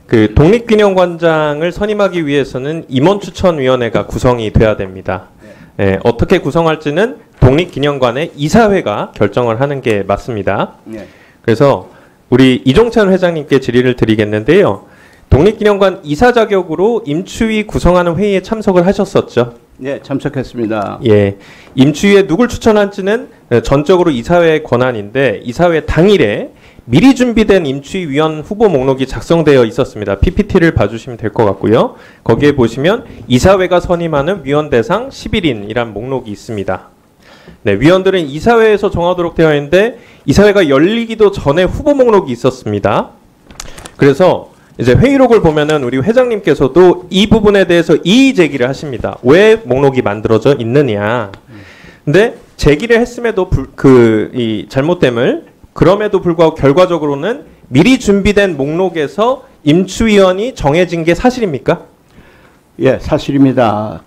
그 독립균형관장을 선임하기 위해서는 임원추천위원회가 구성이 돼야 됩니다. 예, 어떻게 구성할지는 독립기념관의 이사회가 결정을 하는 게 맞습니다. 그래서 우리 이종찬 회장님께 질의를 드리겠는데요. 독립기념관 이사 자격으로 임추위 구성하는 회의에 참석을 하셨었죠? 네, 참석했습니다. 예, 임추위에 누굴 추천할지는 전적으로 이사회의 권한인데 이사회 당일에 미리 준비된 임추위위원 후보 목록이 작성되어 있었습니다. PPT를 봐주시면 될 것 같고요. 거기에 보시면 이사회가 선임하는 위원 대상 11인이란 목록이 있습니다. 네, 위원들은 이사회에서 정하도록 되어 있는데 이사회가 열리기도 전에 후보 목록이 있었습니다. 그래서 이제 회의록을 보면은 우리 회장님께서도 이 부분에 대해서 이의 제기를 하십니다. 왜 목록이 만들어져 있느냐. 근데 제기를 했음에도 이 잘못됨을 그럼에도 불구하고 결과적으로는 미리 준비된 목록에서 임추위원이 정해진 게 사실입니까? 예, 사실입니다.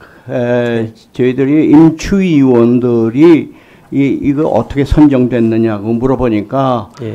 저희들이 임추위원들이 이거 어떻게 선정됐느냐고 물어보니까 예.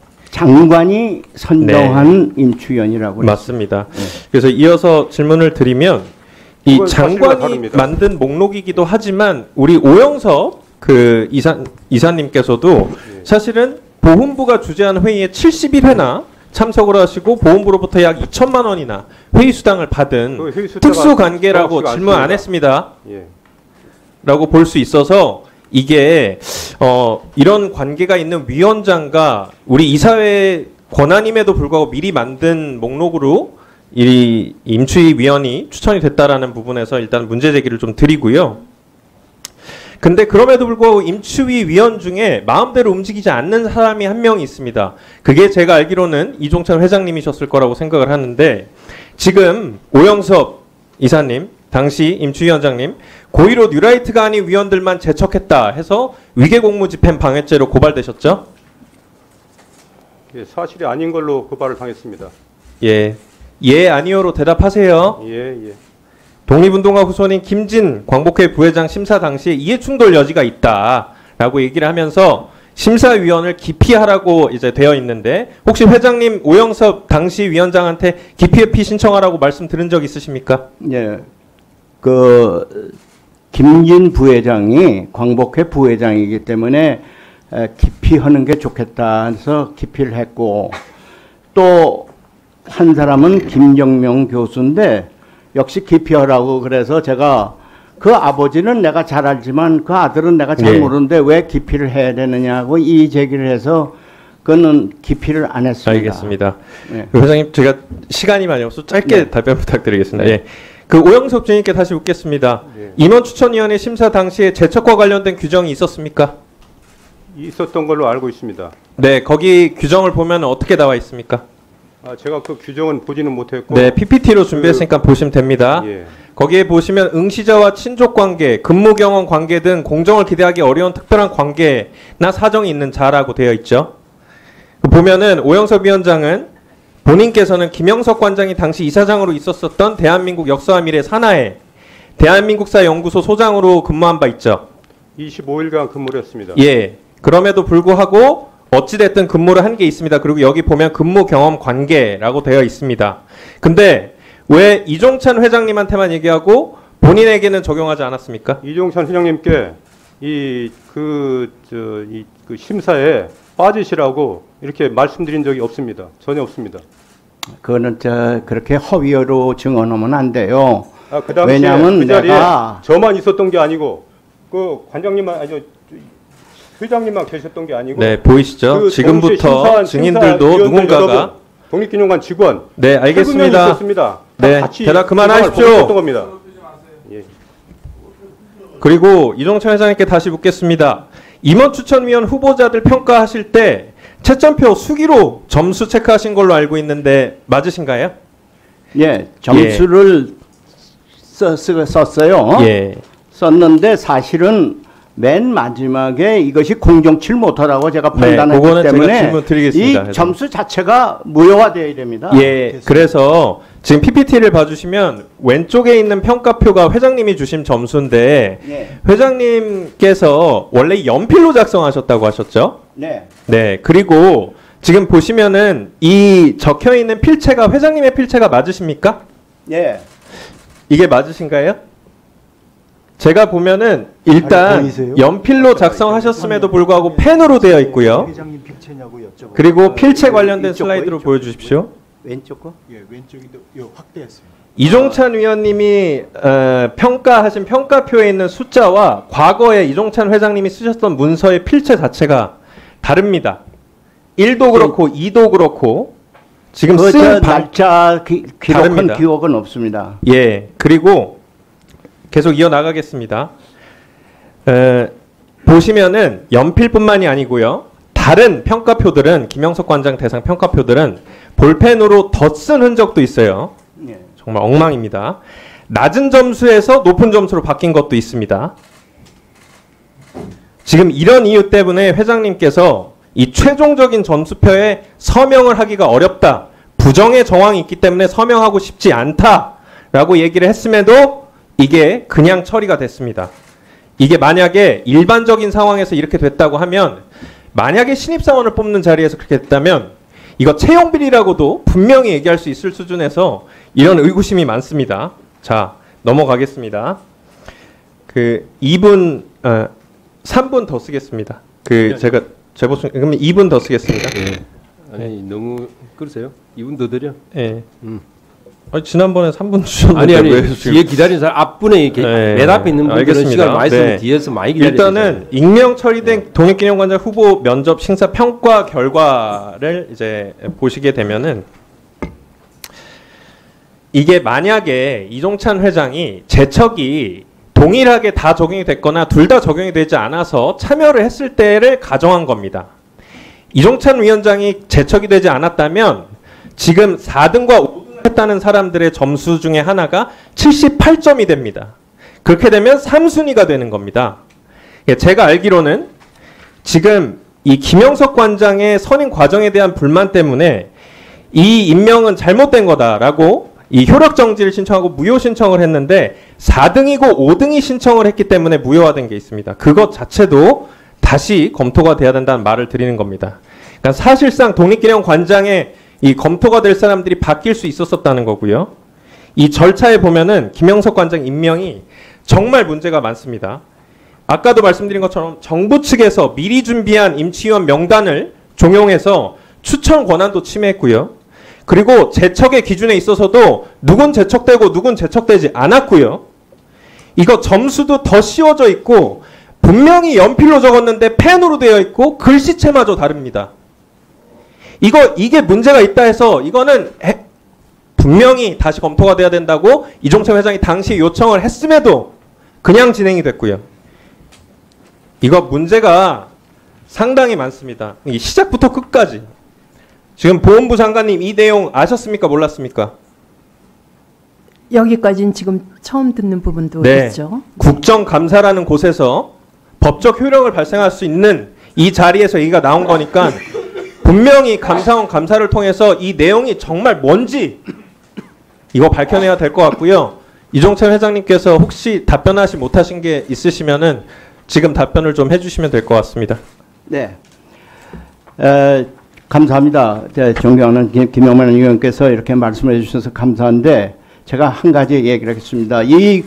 장관이 선정한 임추위원이라고 맞습니다. 네. 그래서 이어서 질문을 드리면 이 장관이 만든 목록이기도 하지만 우리 오영섭 그 이사님께서도 사실은 보훈부가 주재한 회의에 71회나 참석을 하시고 보훈부로부터 약 2천만 원이나 회의 수당을 받은 특수관계라고 질문 안 했습니다. 예. 라고 볼 수 있어서 이게 이런 관계가 있는 위원장과 우리 이사회 권한임에도 불구하고 미리 만든 목록으로 이 임추위위원이 추천이 됐다라는 부분에서 일단 문제 제기를 좀 드리고요. 근데 그럼에도 불구하고 임추위위원 중에 마음대로 움직이지 않는 사람이 한 명 있습니다. 그게 제가 알기로는 이종찬 회장님이셨을 거라고 생각을 하는데 지금 오영섭 이사님, 당시 임추위원장님 고의로 뉴라이트가 아닌 위원들만 제척했다 해서 위계공무집행 방해죄로 고발되셨죠? 예, 사실이 아닌 걸로 고발을 당했습니다. 예, 예 아니요로 대답하세요. 예, 예. 독립운동가 후손인 김진 광복회 부회장 심사 당시에 이해충돌 여지가 있다라고 얘기를 하면서 심사위원을 기피하라고 이제 되어 있는데 혹시 회장님 오영섭 당시 위원장한테 기피회피 신청하라고 말씀 들은 적 있으십니까? 예, 그 김진 부회장이 광복회 부회장이기 때문에 기피하는 게 좋겠다 해서 기피를 했고 또 한 사람은 김정명 교수인데 역시 기피하라고 그래서 제가 그 아버지는 내가 잘 알지만 그 아들은 내가 잘 모르는데 왜 기피를 해야 되느냐고 이의 제기를 해서 그거는 기피를 안 했습니다. 알겠습니다. 네. 회장님 제가 시간이 많이 없어서 짧게 네. 답변 부탁드리겠습니다. 네. 예. 그 오영섭 주님께 다시 묻겠습니다. 네. 임원추천위원회 심사 당시에 제척과 관련된 규정이 있었습니까? 있었던 걸로 알고 있습니다. 네, 거기 규정을 보면 어떻게 나와 있습니까? 제가 그 규정은 보지는 못했고. 네, PPT로 준비했으니까 보시면 됩니다. 예. 거기에 보시면 응시자와 친족관계, 근무경험 관계 등 공정을 기대하기 어려운 특별한 관계나 사정이 있는 자라고 되어 있죠. 보면은 오영섭 위원장은 본인께서는 김영석 관장이 당시 이사장으로 있었던 대한민국 역사와 미래 산하의 대한민국사 연구소 소장으로 근무한 바 있죠. 25일간 근무를 했습니다. 예. 그럼에도 불구하고 어찌됐든 근무를 한 게 있습니다. 그리고 여기 보면 근무 경험 관계라고 되어 있습니다. 근데 왜 이종찬 회장님한테만 얘기하고 본인에게는 적용하지 않았습니까? 이종찬 회장님께 그 심사에 빠지시라고 이렇게 말씀드린 적이 없습니다. 전혀 없습니다. 그거는 그렇게 허위로 증언하면 안 돼요. 그 당시에 왜냐하면 그 자리에 내가 저만 있었던 게 아니고 그 관장님만 회장님만 계셨던 게 아니고. 네, 보이시죠? 지금부터 증인들도 누군가가 독립기념관 직원. 네, 알겠습니다. 있었습니다. 네, 대답 그만하십시오. 겁니다. 예. 그리고 이종찬 회장님께 다시 묻겠습니다. 임원추천위원 후보자들 평가하실 때 채점표 수기로 점수 체크하신 걸로 알고 있는데 맞으신가요? 예, 점수를 썼어요. 예. 썼는데 사실은 맨 마지막에 이것이 공정치 못하다고 제가 판단했기 그거는 때문에 제가 질문 드리겠습니다. 이 점수 자체가 무효화되어야 됩니다. 예, 그래서 지금 PPT를 봐주시면 왼쪽에 있는 평가표가 회장님이 주신 점수인데 네. 회장님께서 원래 연필로 작성하셨다고 하셨죠? 네. 네, 그리고 지금 보시면은 이 적혀 있는 필체가 회장님의 필체가 맞으십니까? 예. 이게 맞으신가요? 제가 보면은 일단 보이세요? 연필로 작성하셨음에도 불구하고 펜으로 되어 있고요. 회장님 필체냐고 여쭤보고. 그리고 필체 관련된 이쪽 거, 슬라이드로 이쪽 보여주십시오. 왼쪽 거? 예, 왼쪽이도 요 확대했어요. 이종찬 위원님이 평가하신 평가표에 있는 숫자와 과거에 이종찬 회장님이 쓰셨던 문서의 필체 자체가 다릅니다. 1도 그렇고 2도 그렇고 지금 그 쓴 날짜 기록한 다릅니다. 기억은 없습니다. 예, 그리고 계속 이어나가겠습니다. 보시면은 연필뿐만이 아니고요. 다른 평가표들은 김영석 관장 대상 평가표들은 볼펜으로 덧쓴 흔적도 있어요. 예. 정말 엉망입니다. 낮은 점수에서 높은 점수로 바뀐 것도 있습니다. 지금 이런 이유 때문에 회장님께서 이 최종적인 점수표에 서명을 하기가 어렵다. 부정의 정황이 있기 때문에 서명하고 싶지 않다라고 얘기를 했음에도 이게 그냥 처리가 됐습니다. 이게 만약에 일반적인 상황에서 이렇게 됐다고 하면 만약에 신입사원을 뽑는 자리에서 그렇게 됐다면 이거 채용비리라고도 분명히 얘기할 수 있을 수준에서 이런 의구심이 많습니다. 자, 넘어가겠습니다. 그 2분, 3분 더 쓰겠습니다. 제가 제보충 그러면 2분 더 쓰겠습니다. 아니 너무 그러세요? 2분 더 드려? 예. 아니, 지난번에 3분 주셨는데 아니 왜 뒤에 기다리는 사람 앞분에 이렇게 네. 맨 앞에 있는 분들은 알겠습니다. 시간 많이 쓰면 네. 뒤에서 많이 기다리는 일단은 익명 처리된 독립기념관장 후보 면접 심사 평가 결과를 이제 보시게 되면은 이게 만약에 이종찬 회장이 재척이 동일하게 다 적용이 됐거나 둘 다 적용이 되지 않아서 참여를 했을 때를 가정한 겁니다. 이종찬 위원장이 재척이 되지 않았다면 지금 4등과 5등을 했다는 사람들의 점수 중에 하나가 78점이 됩니다. 그렇게 되면 3순위가 되는 겁니다. 제가 알기로는 지금 이 김영석 관장의 선임 과정에 대한 불만 때문에 이 임명은 잘못된 거다라고 이 효력 정지를 신청하고 무효 신청을 했는데 4등이고 5등이 신청을 했기 때문에 무효화된 게 있습니다. 그것 자체도 다시 검토가 돼야 된다는 말을 드리는 겁니다. 그러니까 사실상 독립기념관장의 이 검토가 될 사람들이 바뀔 수 있었다는 거고요. 이 절차에 보면은 김영석 관장 임명이 정말 문제가 많습니다. 아까도 말씀드린 것처럼 정부 측에서 미리 준비한 임치위원 명단을 종용해서 추천 권한도 침해했고요. 그리고 재척의 기준에 있어서도 누군 재척되고 누군 재척되지 않았고요. 이거 점수도 더 씌워져 있고 분명히 연필로 적었는데 펜으로 되어 있고 글씨체마저 다릅니다. 이게 문제가 있다 해서 이거는 분명히 다시 검토가 돼야 된다고 이종찬 회장이 당시 요청을 했음에도 그냥 진행이 됐고요. 이거 문제가 상당히 많습니다. 시작부터 끝까지. 지금 보훈부 장관님 이 내용 아셨습니까? 몰랐습니까? 여기까지는 지금 처음 듣는 부분도 네. 있죠. 국정감사라는 곳에서 법적 효력을 발생할 수 있는 이 자리에서 얘기가 나온 거니까 분명히 감사원 감사를 통해서 이 내용이 정말 뭔지 이거 밝혀내야 될 것 같고요. 이종찬 회장님께서 혹시 답변하지 못하신 게 있으시면은 지금 답변을 좀 해주시면 될 것 같습니다. 네. 감사합니다. 존경하는 김영만 의원께서 이렇게 말씀해 주셔서 감사한데 제가 한 가지 얘기를 하겠습니다.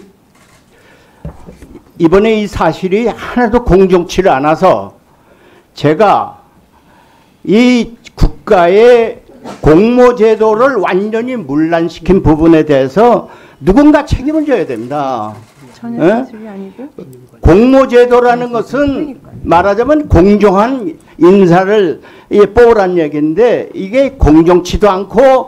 이번에 이 사실이 하나도 공정치를 않아서 제가 이 국가의 공모제도를 완전히 문란시킨 부분에 대해서 누군가 책임을 져야 됩니다. 전혀 사실이 아니고 공모제도라는 것은 말하자면 공정한 인사를 뽑으란 얘기인데 이게 공정치도 않고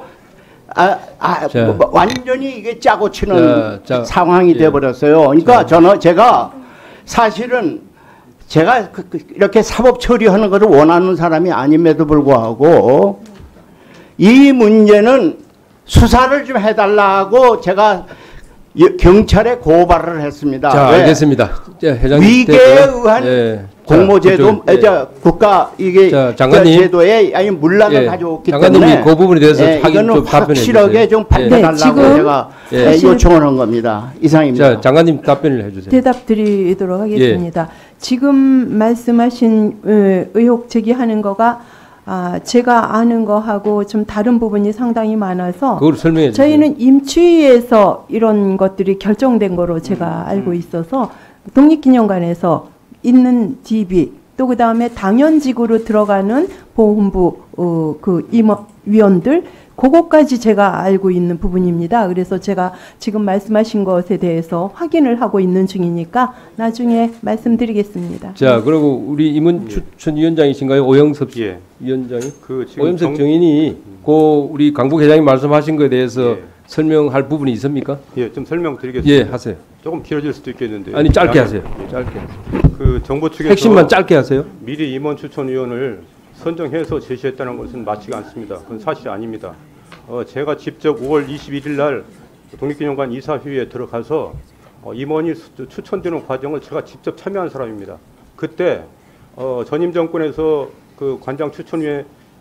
완전히 이게 짜고 치는 상황이 돼버렸어요. 그러니까 제가 사실은 제가 이렇게 사법 처리하는 것을 원하는 사람이 아님에도 불구하고 이 문제는 수사를 좀 해달라고 제가 경찰에 고발을 했습니다. 자, 알겠습니다. 위계에 의한 공모제도, 국가 이게 제도에 아니 문란을 가져왔기 장관님이 그 부분에 대해서 이거는 좀 확실하게 좀 밝혀달라고 제가 요청을 한 겁니다. 이상입니다. 자, 장관님 답변을 해주세요. 대답 드리도록 하겠습니다. 지금 말씀하신 의혹 제기하는 거가 제가 아는 거하고 좀 다른 부분이 상당히 많아서 그걸 설명해 주세요. 저희는 임추위에서 이런 것들이 결정된 거로 제가 알고 있어서 독립기념관에서 있는 DB 또 그 다음에 당연직으로 들어가는 보훈부 그 임원위원들 그것까지 제가 알고 있는 부분입니다. 그래서 제가 지금 말씀하신 것에 대해서 확인을 하고 있는 중이니까 나중에 말씀드리겠습니다. 자, 그리고 우리 임원 추천위원장이신가요? 오영섭 예. 위원장이? 그 지금 오영섭 정인이 그 우리 강북 회장님 말씀하신 것에 대해서 예. 설명할 부분이 있습니까? 예, 좀 설명드리겠습니다. 예, 하세요. 조금 길어질 수도 있겠는데. 아니 짧게 하세요. 짧게 하세요. 그 정부 측에서 핵심만 짧게 하세요. 미리 임원 추천위원을 선정해서 제시했다는 것은 맞지가 않습니다. 그건 사실이 아닙니다. 제가 직접 5월 21일 날 독립기념관 이사회에 들어가서 임원이 추천되는 과정을 제가 직접 참여한 사람입니다. 그때 전임 정권에서 그 관장 추천위에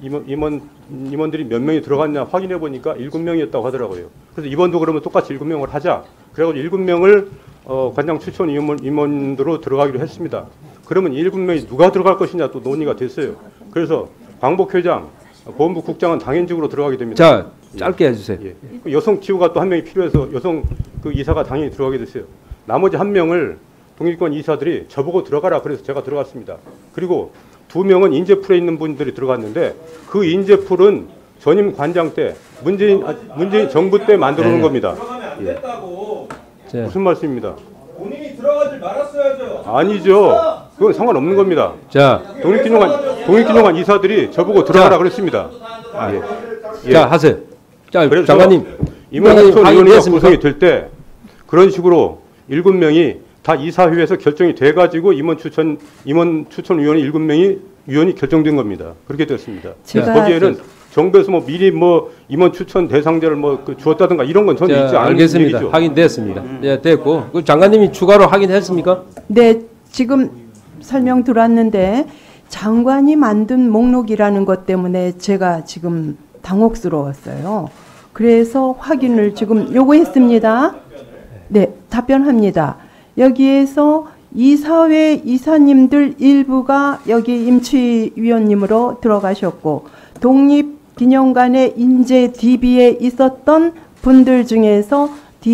임원들이 몇 명이 들어갔냐 확인해 보니까 7명이었다고 하더라고요. 그래서 이번도 그러면 똑같이 7명을 하자. 그래가지고 7명을 관장 추천 임원으로 들어가기로 했습니다. 그러면 7명이 누가 들어갈 것이냐 또 논의가 됐어요. 그래서 광복회장, 보훈부 국장은 당연직으로 들어가게 됩니다. 자, 짧게 해주세요. 예. 그 여성 기후가 또 한 명이 필요해서 여성 그 이사가 당연히 들어가게 됐어요. 나머지 한 명을 독립기관 이사들이 저보고 들어가라 그래서 제가 들어갔습니다. 그리고 2명은 인재풀에 있는 분들이 들어갔는데 그 인재풀은 전임 관장 때 문재인 정부 때 만들어 놓은 겁니다. 예. 자, 무슨 말씀입니다? 본인이 들어가지 말았어야죠. 아니죠. 그건 상관없는 겁니다. 자, 독립기념관 이사들이 저보고 들어가라 그랬습니다. 예. 자 하세요. 자, 그래서 장관님. 임원추천위원회가 구성이 될 때 그런 식으로 7명이 다 이사회에서 결정이 돼가지고 임원 추천위원회 7명이 위원이 결정된 겁니다. 그렇게 됐습니다. 거기에는 정부에서 뭐 미리 뭐 임원 추천 대상자를 뭐 주었다든가 이런 건 저는 있지 않은 알겠습니다. 얘기죠. 확인됐습니다. 예, 됐고. 그 장관님이 추가로 확인했습니까? 네, 지금 설명 들어왔는데 장관이 만든 목록이라는 것 때문에 제가 지금 당혹스러웠어요. 그래서 확인을 지금 요구했습니다. 네, 답변합니다. 여기에서 이사회 이사님들 일부가 여기 임추위원님으로 들어가셨고 독립기념관의 인재 DB에 있었던 분들 중에서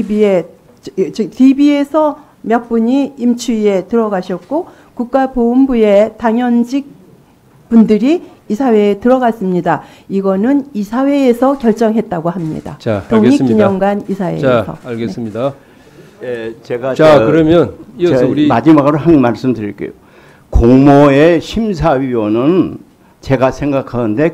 DB에서 몇 분이 임추위에 들어가셨고 국가보훈부의 당연직 분들이 이사회에 들어갔습니다. 이거는 이사회에서 결정했다고 합니다. 자, 독립기념관 이사회에서. 자, 알겠습니다. 예, 제가 그러면 이어서 우리 마지막으로 한 말씀 드릴게요. 공모의 심사위원은 제가 생각하는데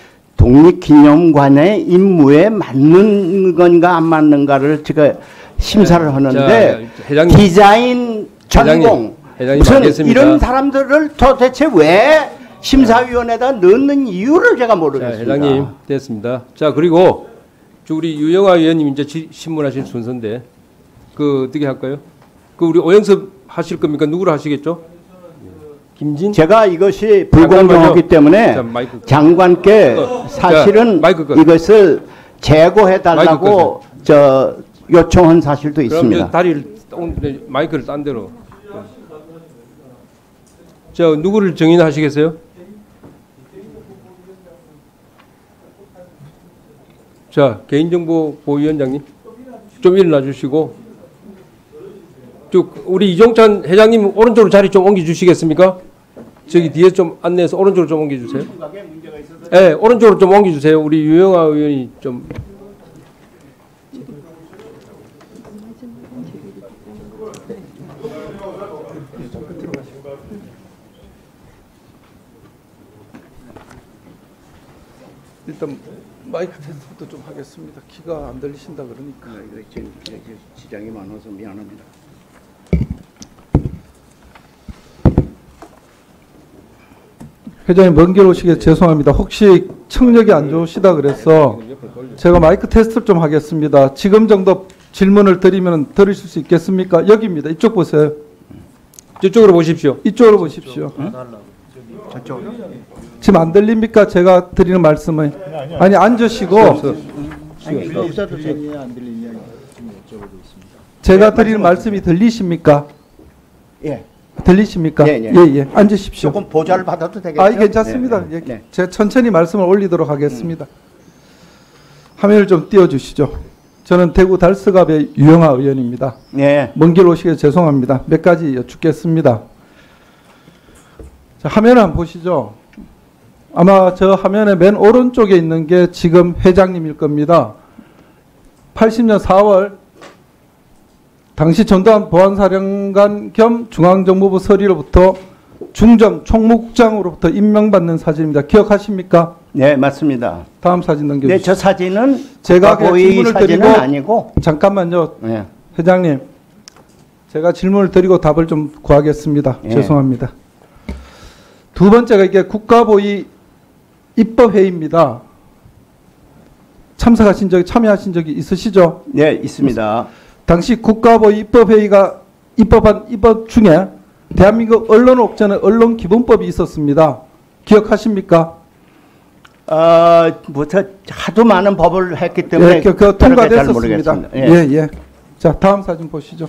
독립기념관의 임무에 맞는 건가 안 맞는가를 제가 심사를 하는데 자, 회장님. 디자인 전공 회장님 무슨 알겠습니다. 이런 사람들을 도대체 왜 심사위원회에다 넣는 이유를 제가 자, 모르겠습니다. 회장님 됐습니다. 자, 그리고 우리 유영아 의원님 이제 신문하실 순서인데 그 어떻게 할까요? 그 우리 오영섭 하실 겁니까? 누구를 하시겠죠? 김진? 제가 이것이 불공정하기 때문에 자, 마이크 장관께 사실은 자, 마이크 끄. 이것을 제거해 마이크 달라고 요청한 사실도 그럼 있습니다. 저 다리를 마이크를 딴 데로. 자, 누구를 정인하시겠어요? 자, 개인정보보위원장님 좀 일어나 주시고, 우리 이종찬 회장님 오른쪽으로 자리 좀 옮겨 주시겠습니까? 저기 뒤에 좀 안내해서 오른쪽으로 좀 옮겨 주세요. 네, 오른쪽으로 좀 옮겨 주세요. 우리 유영아 의원이 좀. 일단 마이크 테스트부터 좀 하겠습니다. 키가 안 들리신다 그러니까. 지장이 많아서 미안합니다. 회장님 먼 길 오시게 죄송합니다. 혹시 청력이 안 좋으시다 그래서 제가 마이크 테스트를 좀 하겠습니다. 지금 정도 질문을 드리면 들으실 수 있겠습니까? 여기입니다. 이쪽 보세요. 저쪽으로 보십시오. 이쪽으로 보십시오. 지금 안 들립니까? 제가 드리는 말씀을. 아니 앉으시고 의사도 들리냐 안 들리냐 지금 여쭤보고 있습니다. 제가 드리는 말씀이 들리십니까? 예. 들리십니까? 네, 네. 예, 예. 앉으십시오. 조금 보좌를 받아도 되겠죠? 아, 괜찮습니다. 네, 예, 네. 제가 천천히 말씀을 올리도록 하겠습니다. 화면을 좀 띄워주시죠. 저는 대구 달서갑의 유영아 의원입니다. 네. 먼 길 오시게 죄송합니다. 몇 가지 여쭙겠습니다. 자, 화면을 한번 보시죠. 아마 저 화면의 맨 오른쪽에 있는 게 지금 회장님일 겁니다. 80년 4월 당시 전두환 보안사령관 겸 중앙정보부 서리로부터 중정 총무국장으로부터 임명받는 사진입니다. 기억하십니까? 네, 맞습니다. 다음 사진 네, 넘겨주시죠. 저 사진은 제가 그냥 고의 질문을 사진은 드리고 아니고. 잠깐만요. 네. 회장님, 제가 질문을 드리고 답을 좀 구하겠습니다. 예. 죄송합니다. 두 번째가 이게 국가보위 입법회의입니다. 참여하신 적이 있으시죠? 네, 있습니다. 당시 국가보위 입법회의가 입법한 입법 중에 대한민국 언론업체는 언론기본법이 있었습니다. 기억하십니까? 뭐, 하도 많은 법을 했기 때문에. 예, 그 잘 통과됐었습니다. 모르겠습니다. 예, 예. 자, 다음 사진 보시죠.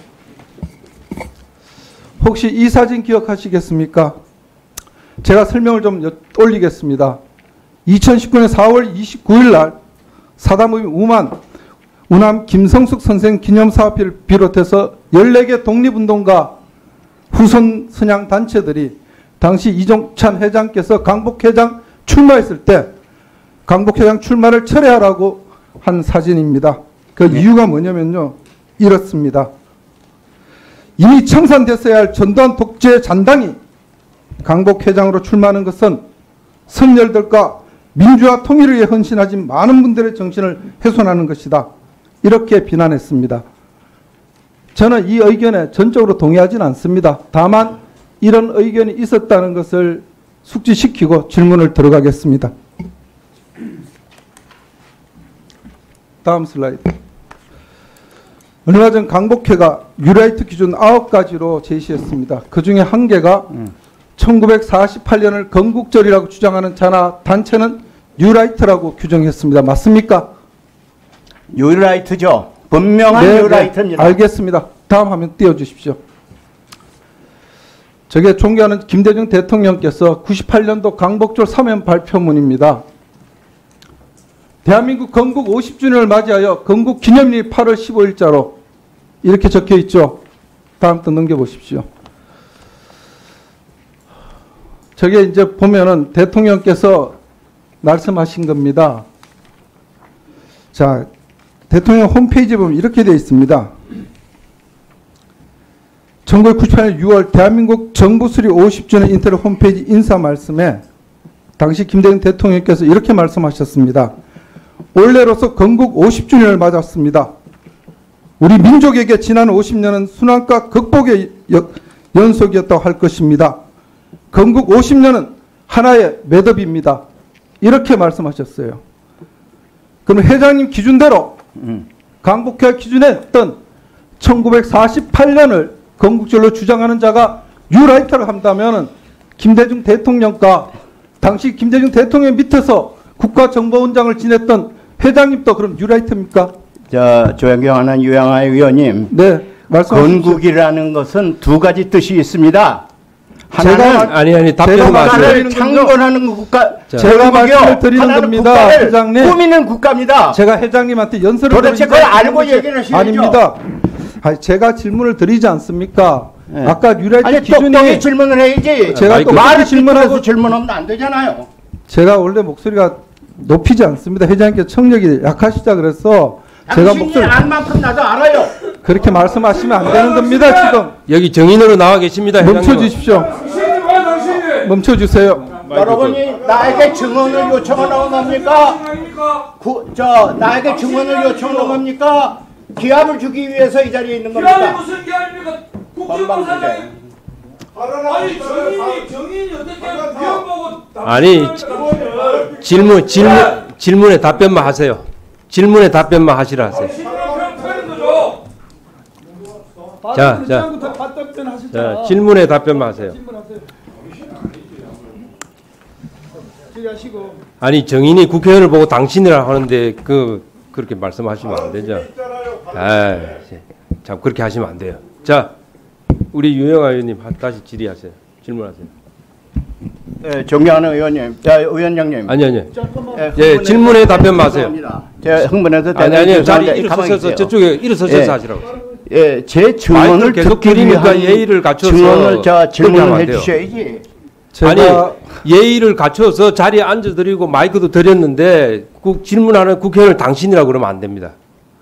혹시 이 사진 기억하시겠습니까? 제가 설명을 좀 올리겠습니다. 2019년 4월 29일 날 사단법인 우남 김성숙 선생 기념사업회를 비롯해서 14개 독립운동가 후손 선양 단체들이 당시 이종찬 회장께서 강북회장 출마했을 때 강북회장 출마를 철회하라고 한 사진입니다. 그 이유가 뭐냐면요. 이렇습니다. 이미 청산됐어야 할 전두환 독재 잔당이 강북회장으로 출마하는 것은 선열들과 민주화 통일을 위해 헌신하진 많은 분들의 정신을 훼손하는 것이다. 이렇게 비난했습니다. 저는 이 의견에 전적으로 동의하지는 않습니다. 다만 이런 의견이 있었다는 것을 숙지시키고 질문을 들어가겠습니다. 다음 슬라이드. 얼마 전 강복회가 뉴라이트 기준 9가지로 제시했습니다. 그 중에 한 개가 1948년을 건국절이라고 주장하는 자나 단체는 뉴라이트라고 규정했습니다. 맞습니까? 뉴라이트죠. 분명한 네, 뉴라이트입니다. 네, 알겠습니다. 다음 화면 띄워주십시오. 저게 존경하는 김대중 대통령께서 98년도 강복절 사면 발표문입니다. 대한민국 건국 50주년을 맞이하여 건국 기념일 8월 15일자로 이렇게 적혀 있죠. 다음 또 넘겨보십시오. 저게 이제 보면은 대통령께서 말씀하신 겁니다. 자, 대통령 홈페이지에 보면 이렇게 되어 있습니다. 1998년 6월 대한민국 정부 수립 50주년 인터넷 홈페이지 인사 말씀에 당시 김대중 대통령께서 이렇게 말씀하셨습니다. 올해로서 건국 50주년을 맞았습니다. 우리 민족에게 지난 50년은 순환과 극복의 연속이었다고 할 것입니다. 건국 50년은 하나의 매듭입니다. 이렇게 말씀하셨어요. 그럼 회장님 기준대로 강복회 기준했던 1948년을 건국절로 주장하는 자가 뉴라이트를 한다면 김대중 대통령과 당시 김대중 대통령 밑에서 국가정보원장을 지냈던 회장님도 그럼 뉴라이트입니까? 존경하는 유영아 의원님. 네, 말씀하십시오. 건국이라는 것은 두 가지 뜻이 있습니다. 제가 아니 답변 마세요. 국가를 창건하는 국가. 제가 말씀을 드리는 하나는 겁니다, 국가를 회장님. 꾸미는 국가입니다. 제가 회장님한테 연설을 도대체 그걸 알고 얘기를 하시죠. 아닙니다. 아니, 제가 질문을 드리지 않습니까? 네. 아까 뉴라이트 아니 기준이 똑똑히 질문을 해야지. 제가 또 말을 질문하고 질문하고 질문하면 안 되잖아요. 제가 원래 목소리가 높이지 않습니다. 회장님께 청력이 약하시다 그래서 제가 당신이 목소리 안 만큼 나도 알아요. 그렇게 말씀하시면 안 되는 겁니다. 지금 여기 정인으로 나와 계십니다. 회장님. 멈춰 주십시오. 멈춰 주세요. 여러분이 나에게 증언을 요청하는 겁니까? 나에게 증언을 요청하는 겁니까? 기합을 주기 위해서 이 자리에 있는 겁니까? 기합이 무슨 기합입니까? 국정감사장이 아니 정인이 어떻게 기합 보고 아니 질문에 답변만 하세요. 질문에 답변만 하시라 하세요. 자, 질문에 답변만 하세요. 아니 정인이 국회의원을 보고 당신이라 하는데 그렇게 말씀하시면 안 되죠. 참 그렇게 하시면 안 돼요. 자, 우리 유영아 의원님 다시 질의하세요. 질문하세요. 예, 존경하는 의원님, 위원장님. 아니요. 예, 예, 질문에 답변 마세요. 제가 흥분해서 아니요. 자리 가만히 일어서셔서 있어요. 저쪽에 일어서셔서 예. 하시라고. 예, 제 마이크를 증언을 계속 듣기 드리니까 위한 예의를 갖춰서 증언을 그렇게 하면 질문을 안 돼요. 해주셔야지. 제가 아니 예의를 갖춰서 자리에 앉아드리고 마이크도 드렸는데 질문하는 국회의원을 당신이라고 그러면 안 됩니다.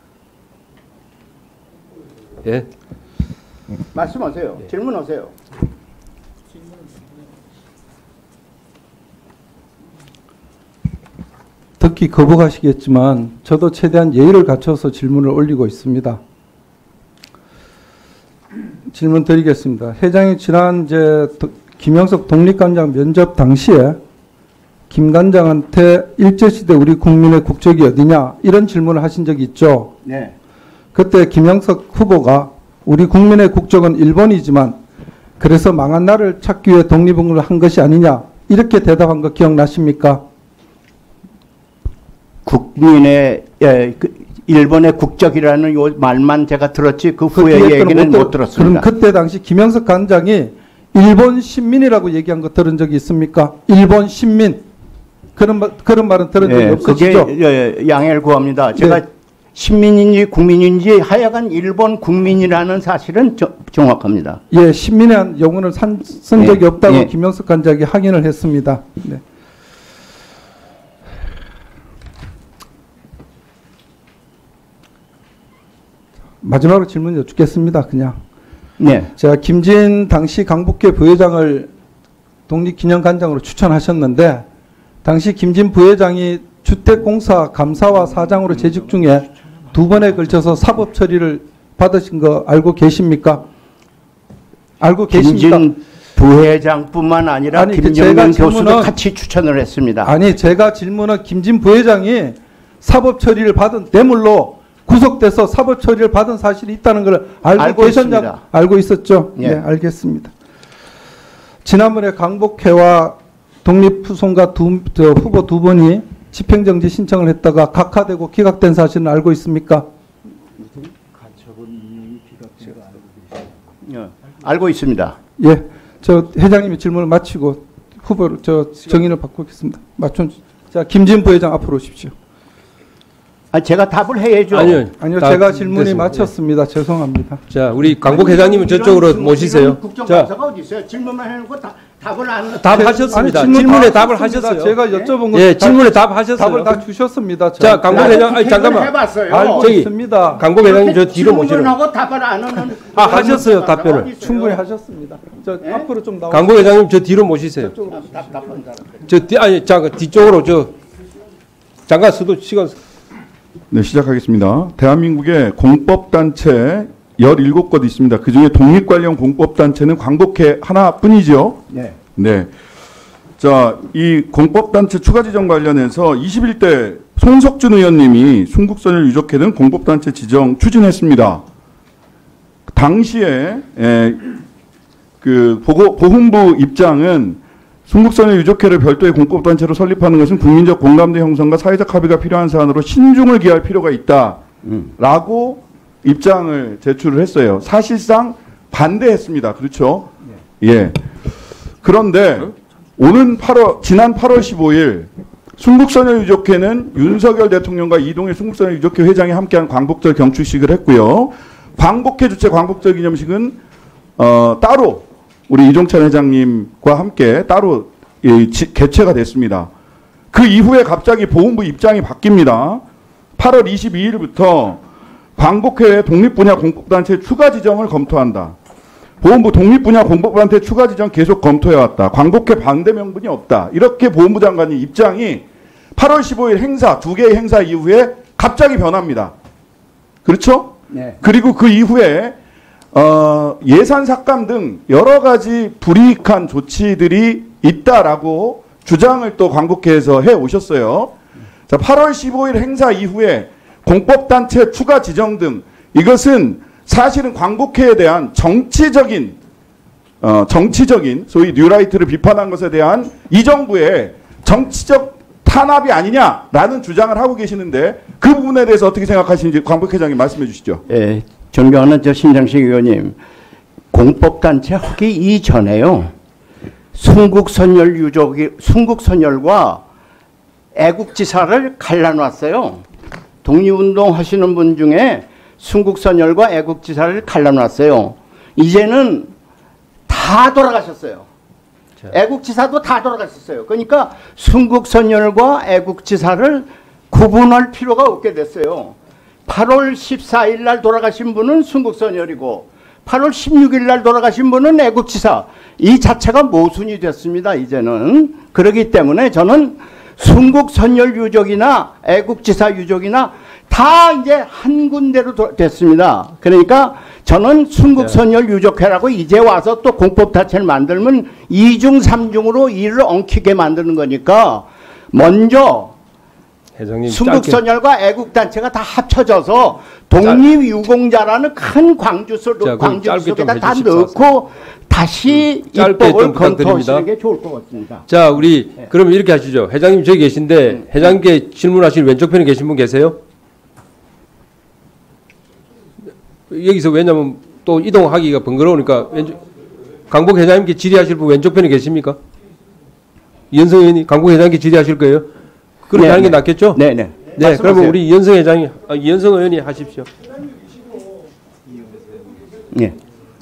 예. 말씀하세요. 질문하세요. 듣기 거부하시겠지만 저도 최대한 예의를 갖춰서 질문을 올리고 있습니다. 질문 드리겠습니다. 회장이 지난 김영석 독립관장 면접 당시에 김 관장한테 일제시대 우리 국민의 국적이 어디냐 이런 질문을 하신 적이 있죠. 네. 그때 김영석 후보가 우리 국민의 국적은 일본이지만 그래서 망한 나라를 찾기 위해 독립운동을 한 것이 아니냐 이렇게 대답한 거 기억나십니까? 국민의 일본의 국적이라는 요 말만 제가 들었지 그 그 후에 뒤에 얘기는 못 그럼 들었습니다. 그때 당시 김영석 관장이 일본 신민이라고 얘기한 거 들은 적이 있습니까? 일본 신민 그런 말은 들은 적이 없으시죠? 그게 양해를 구합니다. 제가 네. 신민인지 국민인지 하여간 일본 국민이라는 사실은 정확합니다. 예, 신민의 용어를 쓴 적이 예, 없다고 예. 김영석 관장이 확인을 했습니다. 네. 마지막으로 질문 여쭙겠습니다. 그냥. 네. 제가 김진 당시 강북회 부회장을 독립기념관장으로 추천하셨는데 당시 김진 부회장이 주택공사 감사와 사장으로 재직 중에 2번에 걸쳐서 사법 처리를 받으신 거 알고 계십니까? 알고 계십니까? 김진 부회장뿐만 아니라 아니, 김정민 제가 교수도 질문은- 같이 추천을 했습니다. 아니 제가 질문은 김진 부회장이 사법 처리를 받은 뇌물로 구속돼서 사법 처리를 받은 사실이 있다는 걸 알고 계셨냐? 있습니다. 알고 있었죠? 예. 네, 알겠습니다. 지난번에 강복회와 독립후손과 후보 2분이 집행정지 신청을 했다가 각하되고 기각된 사실은 알고 있습니까? 알고 있습니다. 예, 저 회장님이 질문을 마치고 후보로 정인을 바꾸겠습니다. 자, 김진 부회장 앞으로 오십시오. 제가 답을 해야죠. 아니요, 다 제가 질문이 됐습니다. 마쳤습니다. 죄송합니다. 자, 우리 강복 회장님은 저쪽으로 모시세요. 자, 국정감사가 어디 있어요? 질문만 해놓고 답을 안. 답하셨습니다. 아니, 질문에 다 답을 하셨습니다. 하셨어요. 제가 여쭤본 거 예, 질문에 답하셨어요. 답을 다 주셨습니다. 자, 강복 회장, 아니, 잠깐만. 해봤어요. 알고 저기, 있습니다. 강복 회장님 저 뒤로 모시러. 질문하고 답을 안 하는. 하셨어요, 답변을. 충분히 하셨습니다. 앞으로 좀 나오세요. 강복 회장님 저 뒤로 모시세요. 뒤쪽으로 잠깐 수도 시간. 네, 시작하겠습니다. 대한민국에 공법단체 17곳 있습니다. 그중에 독립 관련 공법단체는 광복회 하나뿐이죠. 네. 네. 자, 이 공법단체 추가 지정 관련해서 21대 송석준 의원님이 순국선열 유족회는 공법단체 지정 추진했습니다. 당시에 그 보훈부 입장은 순국선열 유족회를 별도의 공법단체로 설립하는 것은 국민적 공감대 형성과 사회적 합의가 필요한 사안으로 신중을 기할 필요가 있다라고 입장을 제출을 했어요. 사실상 반대했습니다. 그렇죠? 예. 그런데 지난 8월 15일 순국선열 유족회는 윤석열 대통령과 이동일 순국선열 유족회 회장이 함께한 광복절 경축식을 했고요. 광복회 주최 광복절 기념식은 따로 우리 이종찬 회장님과 함께 따로 개최가 됐습니다. 그 이후에 갑자기 보훈부 입장이 바뀝니다. 8월 22일부터 광복회 독립분야 공법단체 추가 지정을 검토한다. 보훈부 독립분야 공법단체 추가 지정 계속 검토해왔다. 광복회 반대 명분이 없다. 이렇게 보훈부 장관이 입장이 8월 15일 행사, 2개의 행사 이후에 갑자기 변합니다. 그렇죠? 네. 그리고 그 이후에 예산 삭감 등 여러 가지 불이익한 조치들이 있다라고 주장을 또 광복회에서 해 오셨어요. 자, 8월 15일 행사 이후에 공법단체 추가 지정 등 이것은 사실은 광복회에 대한 정치적인 소위 뉴라이트를 비판한 것에 대한 이 정부의 정치적 탄압이 아니냐라는 주장을 하고 계시는데 그 부분에 대해서 어떻게 생각하시는지 광복 회장님 말씀해 주시죠. 예, 존경하는 신장식 의원님, 공법단체 하기 이전에요. 순국선열과 애국지사를 갈라놨어요. 독립운동 하시는 분 중에 순국선열과 애국지사를 갈라놨어요. 이제는 다 돌아가셨어요. 애국지사도 다 돌아가셨어요. 그러니까 순국선열과 애국지사를 구분할 필요가 없게 됐어요. 8월 14일 날 돌아가신 분은 순국선열이고 8월 16일 날 돌아가신 분은 애국지사. 이 자체가 모순이 됐습니다. 이제는. 그렇기 때문에 저는 순국선열 유족이나 애국지사 유족이나 다 이제 한 군데로 됐습니다. 그러니까 저는 순국선열 유족회라고 이제 와서 또 공법단체를 만들면 2중 3중으로 일을 엉키게 만드는 거니까 먼저 순국선열과 애국단체가 다 합쳐져서 독립유공자라는 큰 광주 속에다 다 넣고 다시 입법을 검토하시는 게 좋을 것 같습니다. 자, 우리 그럼 이렇게 하시죠. 회장님 저기 계신데 회장님께 질문하실 왼쪽 편에 계신 분 계세요? 여기서 왜냐면 또 이동하기가 번거로우니까 강복 회장님께 질의하실 분 왼쪽 편에 계십니까? 이현성 의원이 강복 회장님께 질의하실 거예요? 그렇게 하는 게 낫겠죠? 네네. 네, 그러면 우리 이현성 회장이, 이현성 의원이 하십시오. 네.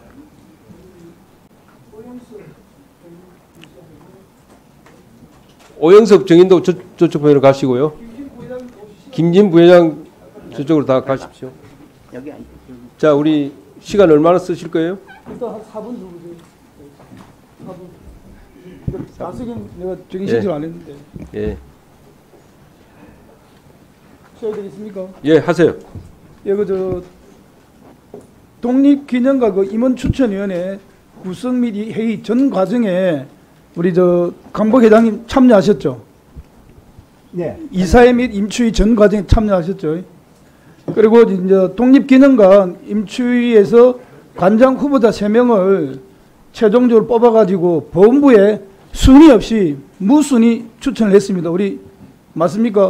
오영섭 정인도 저쪽 편으로 가시고요. 김진 부회장 저쪽으로 다 가십시오. 자, 우리 시간 얼마나 쓰실 거예요? 일단 한 4분 정도 돼요. 4분. 다 쓰긴 내가 정인 신청 안 했는데. 예. 해야 되겠습니까? 예, 하세요. 예, 독립기념과 임원추천위원회 구성 및 이 회의 전 과정에 우리 강복 회장님 참여하셨죠? 네. 이사회 및 임추위 전 과정에 참여하셨죠? 그리고 이제 독립기념관 임추위에서 관장 후보자 3명을 최종적으로 뽑아가지고 법무부에 순위 없이 무순위 추천을 했습니다. 우리 맞습니까?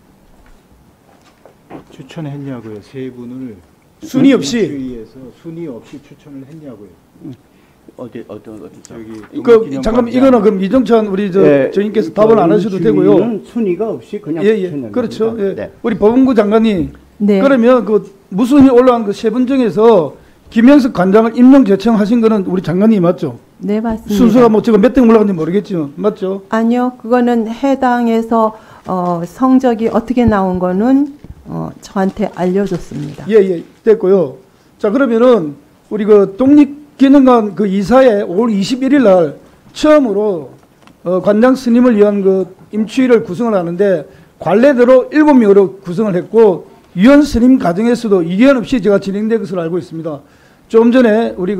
추천했냐고요. 세 분을 순위 없이 주위에서 순위 없이 추천을 했냐고요. 어디 저기 잠깐만 이거는 그럼 이정찬 우리 저님께서 답을 안 하셔도 되고요. 순위가 없이 그냥 예, 그렇죠. 예. 네. 우리 법무부 장관님 네. 그러면 무순위 올라간 그 세 분 중에서 김영석 관장을 임명 제청하신 거는 우리 장관님이 맞죠? 네, 맞습니다. 순서가 제가 몇 등 올라간지 모르겠지만 맞죠? 아니요, 그거는 해당에서 성적이 어떻게 나온 거는 저한테 알려줬습니다. 예, 됐고요. 자, 그러면은 우리 독립기념관 이사회 5월 21일 날 처음으로 관장 스님을 위한 임추위를 구성을 하는데 관례대로 7명으로 구성을 했고 위원 스님 과정에서도 이견 없이 제가 진행된 것으로 알고 있습니다. 좀 전에 우리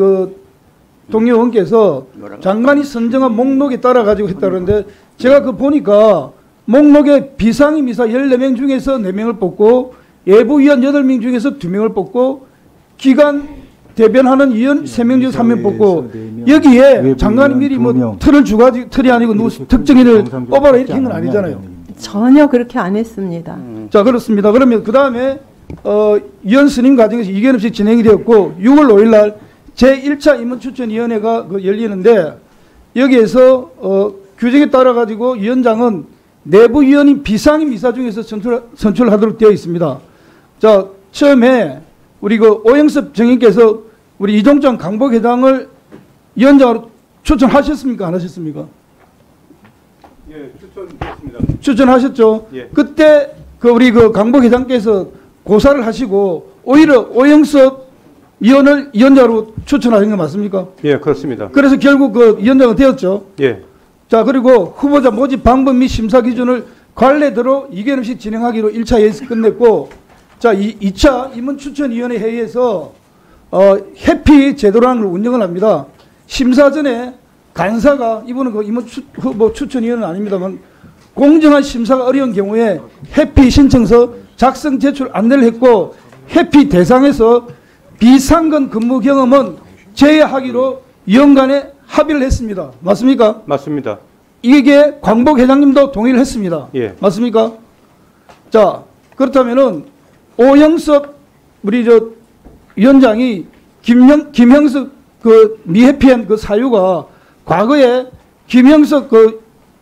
동료원께서 장관이 선정한 목록에 따라 가지고 했다는데 제가 보니까 목록에 비상임 이사 14명 중에서 4명을 뽑고 예부위원 8명 중에서 2명을 뽑고 기관 대변하는 위원 3명 중에서 1명 뽑고 여기에 장관이 미리 틀을 주가지고 틀이 아니고 누구 특정인을 뽑아라 이렇게 한 건 아니잖아요. 전혀 그렇게 안 했습니다. 자, 그렇습니다. 그러면 그 다음에 위원 스님 과정에서 이견 없이 진행이 되었고 6월 5일 날 제1차 임원추천위원회가 열리는데 여기에서 규정에 따라 가지고 위원장은 내부 위원인 비상임 이사 중에서 선출하도록 되어 있습니다. 자, 처음에 우리 오영섭 정인께서 우리 이종찬 강복 회장을 위원장으로 추천하셨습니까? 안 하셨습니까? 예, 추천했습니다. 추천하셨죠? 예. 그때 우리 강복 회장께서 고사를 하시고 오히려 오영섭 위원을 위원장으로 추천하신 거 맞습니까? 예, 그렇습니다. 그래서 결국 위원장은 되었죠. 예. 자, 그리고 후보자 모집 방법 및 심사 기준을 관례대로 이견 없이 진행하기로 1차 회의에서 끝냈고, 자, 2차 임원추천위원회 회의에서 회피 제도라는 걸 운영을 합니다. 심사 전에 간사가, 이분은 임원 후보 추천위원은 아닙니다만 공정한 심사가 어려운 경우에 회피 신청서 작성 제출 안내를 했고 회피 대상에서 비상근 근무 경험은 제외하기로 위원 간에 합의를 했습니다. 맞습니까? 맞습니다. 이게 광복 회장님도 동의를 했습니다. 예. 맞습니까? 자, 그렇다면은 오영섭 우리 위원장이 김형석 그 미해피한 그 사유가 과거에 김영석 그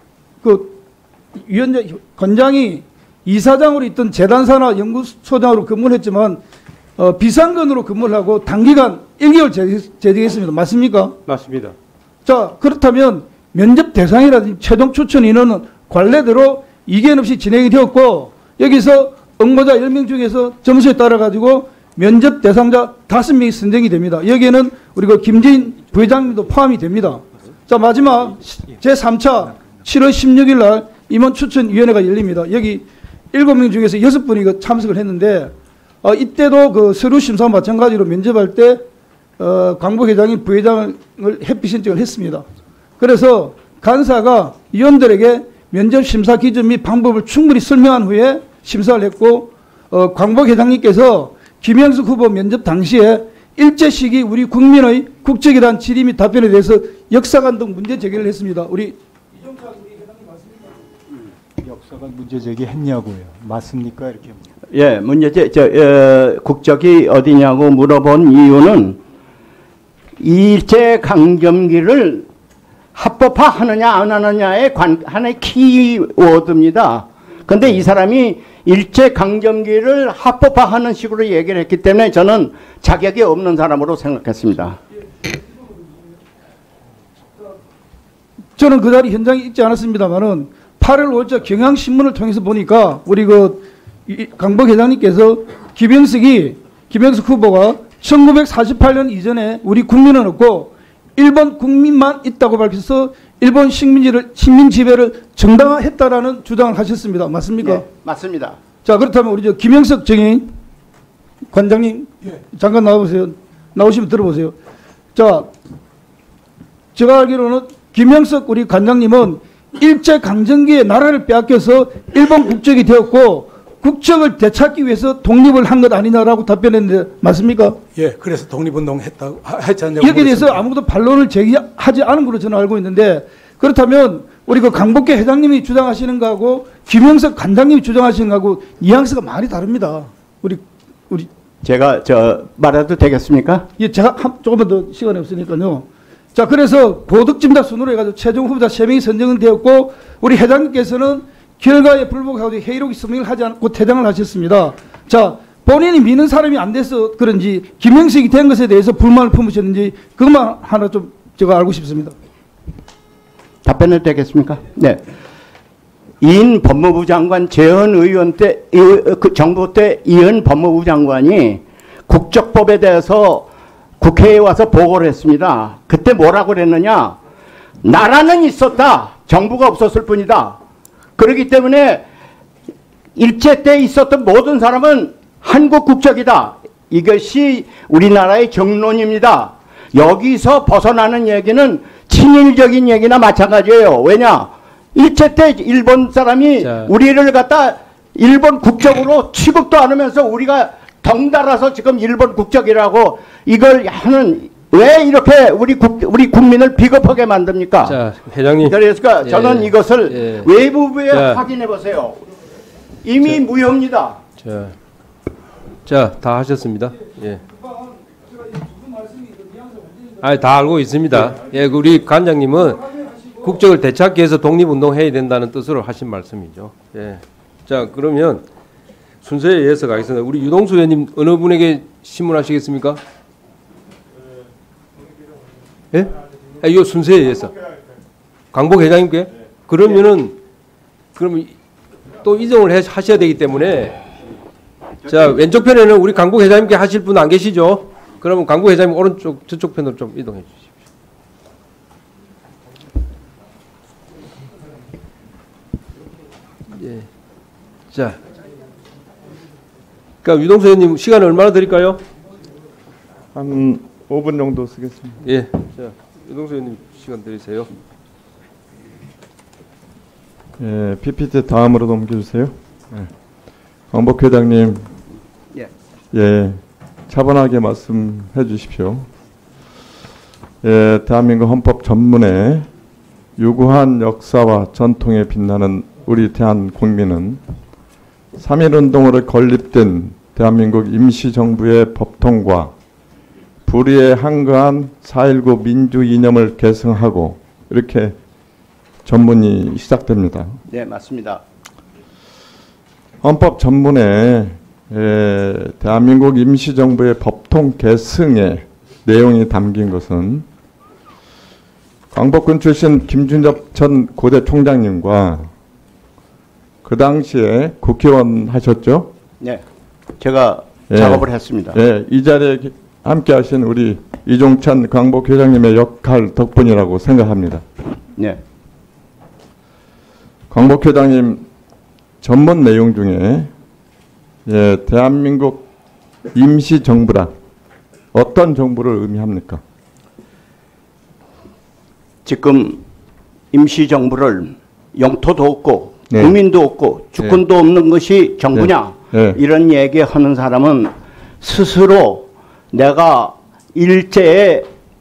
위원장 권장이 이사장으로 있던 재단산하 연구소장으로 근무를 했지만 비상근으로 근무를 하고 단기간 1개월 재직했습니다. 맞습니까? 맞습니다. 자, 그렇다면 면접 대상이라든지 최종 추천 인원은 관례대로 이견 없이 진행이 되었고 여기서 응모자 10명 중에서 점수에 따라 가지고 면접 대상자 5명이 선정이 됩니다. 여기에는 우리 그 김진 부회장님도 포함이 됩니다. 자, 마지막 제3차 7월 16일 날 임원 추천위원회가 열립니다. 여기 7명 중에서 6분이 참석을 했는데 이때도 그 서류 심사와 마찬가지로 면접할 때 광복 회장이 부회장을 회피 신청을 했습니다. 그래서 간사가 위원들에게 면접 심사 기준 및 방법을 충분히 설명한 후에 심사를 했고 광복 회장님께서 김영숙 후보 면접 당시에 일제 시기 우리 국민의 국적에 대한 질의 및 답변에 대해서 역사관 등 문제 제기를 했습니다. 우리 이종찬 우리 회장님 맞습니까? 역사관 문제 제기했냐고요. 맞습니까? 이렇게. 예, 국적이 어디냐고 물어본 이유는 일제 강점기를 합법화하느냐 안 하느냐의 하나의 키워드입니다. 그런데 이 사람이 일제 강점기를 합법화하는 식으로 얘기를 했기 때문에 저는 자격이 없는 사람으로 생각했습니다. 저는 그 자리 현장에 있지 않았습니다만은 8월 5일자 경향신문을 통해서 보니까 우리 강복 회장님께서 김영숙 후보가 1948년 이전에 우리 국민은 없고 일본 국민만 있다고 밝혀서 일본 식민 지배를 정당화했다라는 주장을 하셨습니다. 맞습니까? 네, 맞습니다. 자, 그렇다면 우리 김영석 정인 관장님 잠깐 나와보세요. 나오시면 들어보세요. 자, 제가 알기로는 김영석 우리 관장님은 일제 강점기에 나라를 빼앗겨서 일본 국적이 되었고 국적을 되찾기 위해서 독립을 한 것 아니냐라고 답변했는데 맞습니까? 예, 그래서 독립운동 했지 않냐고. 여기에 대해서 아무도 반론을 제기하지 않은 걸로 저는 알고 있는데 그렇다면 우리 그 강복계 회장님이 주장하시는 거하고 김영석 관장님이 주장하시는 거하고 뉘앙스가 많이 다릅니다. 우리 제가 말해도 되겠습니까? 예, 제가 조금만 더 시간이 없으니까요. 자, 그래서 고득점자 순으로 해가지고 최종 후보자 3명이 선정은 되었고 우리 회장님께서는 결과에 불복하고 회의록 서명을 하지 않고 퇴장을 하셨습니다. 자, 본인이 미는 사람이 안 돼서 그런지 김영석이 된 것에 대해서 불만을 품으셨는지 그것만 하나 좀 제가 알고 싶습니다. 답변해도 되겠습니까? 네. 이인 법무부 장관 재헌 의원 때, 그 정부 때 이현 법무부 장관이 국적법에 대해서 국회에 와서 보고를 했습니다. 그때 뭐라고 그랬느냐? 나라는 있었다. 정부가 없었을 뿐이다. 그렇기 때문에 일제 때 있었던 모든 사람은 한국 국적이다. 이것이 우리나라의 정론입니다. 여기서 벗어나는 얘기는 친일적인 얘기나 마찬가지예요. 왜냐? 일제 때 일본 사람이 우리를 갖다 일본 국적으로 취급도 안 하면서 우리가 덩달아서 지금 일본 국적이라고 이걸 하는 왜 이렇게 우리 국민을 비겁하게 만듭니까? 자, 회장님. 그러니까 저는 이것을 외부부에 자, 확인해 보세요. 이미 무효입니다. 자, 다 하셨습니다. 예. 다 알고 있습니다. 예, 우리 관장님은 국적을 되찾기 위해서 독립운동해야 된다는 뜻으로 하신 말씀이죠. 예. 자, 그러면 순서에 의해서 가겠습니다. 우리 유동수 의원님 어느 분에게 신문하시겠습니까? 예? 이 순서에 의해서. 강복 회장님께? 그러면은, 그럼 또 이동을 하셔야 되기 때문에, 자, 왼쪽 편에는 우리 강복 회장님께 하실 분 안 계시죠? 그러면 강복 회장님 오른쪽, 저쪽 편으로 좀 이동해 주십시오. 예. 자. 그러니까 유동수 의원님 시간 얼마나 드릴까요? 한 5분 정도 쓰겠습니다. 예. 자, 유동수 의원님 시간 드리세요. 예, PPT 다음으로 넘겨주세요. 예. 강복 회장님, 예, 차분하게 말씀해 주십시오. 예, 대한민국 헌법 전문에 유구한 역사와 전통에 빛나는 우리 대한국민은 3.1운동으로 건립된 대한민국 임시정부의 법통과 불의에 항거한 4.19 민주 이념을 계승하고 이렇게 전문이 시작됩니다. 네, 맞습니다. 헌법 전문에 대한민국 임시정부의 법통 계승의 내용이 담긴 것은 광복군 출신 김준엽 전 고대 총장님과 그 당시에 국회의원 하셨죠? 네, 제가 예. 작업을 했습니다. 예, 이 자리에 함께 하신 우리 이종찬 광복회장님의 역할 덕분이라고 생각합니다. 네. 광복회장님 전문 내용 중에 대한민국 임시정부란 어떤 정부를 의미합니까? 지금 임시정부를 영토도 없고 네. 국민도 없고 주권도 없는 것이 정부냐 네. 이런 얘기하는 사람은 스스로 내가 일제에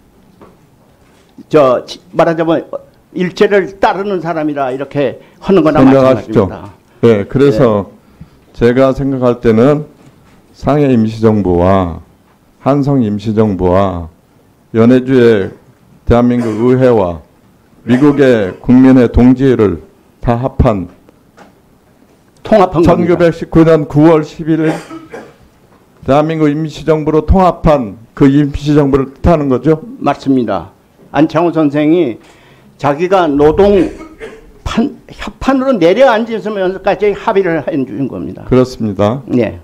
말하자면 일제를 따르는 사람이라 이렇게 하는 거나 생각하시죠? 마찬가지입니다. 네, 그래서 제가 생각할 때는 상해 임시정부와 한성 임시정부와 연해주의 대한민국 의회와 미국의 국민의 동지를 다 합한 통합한 1919년 9월 11일 대한민국 임시정부로 통합한 그 임시정부를 뜻하는 거죠? 맞습니다. 안창호 선생이 자기가 노동 협판으로 내려앉으면서까지 합의를 해준 겁니다. 그렇습니다. 네.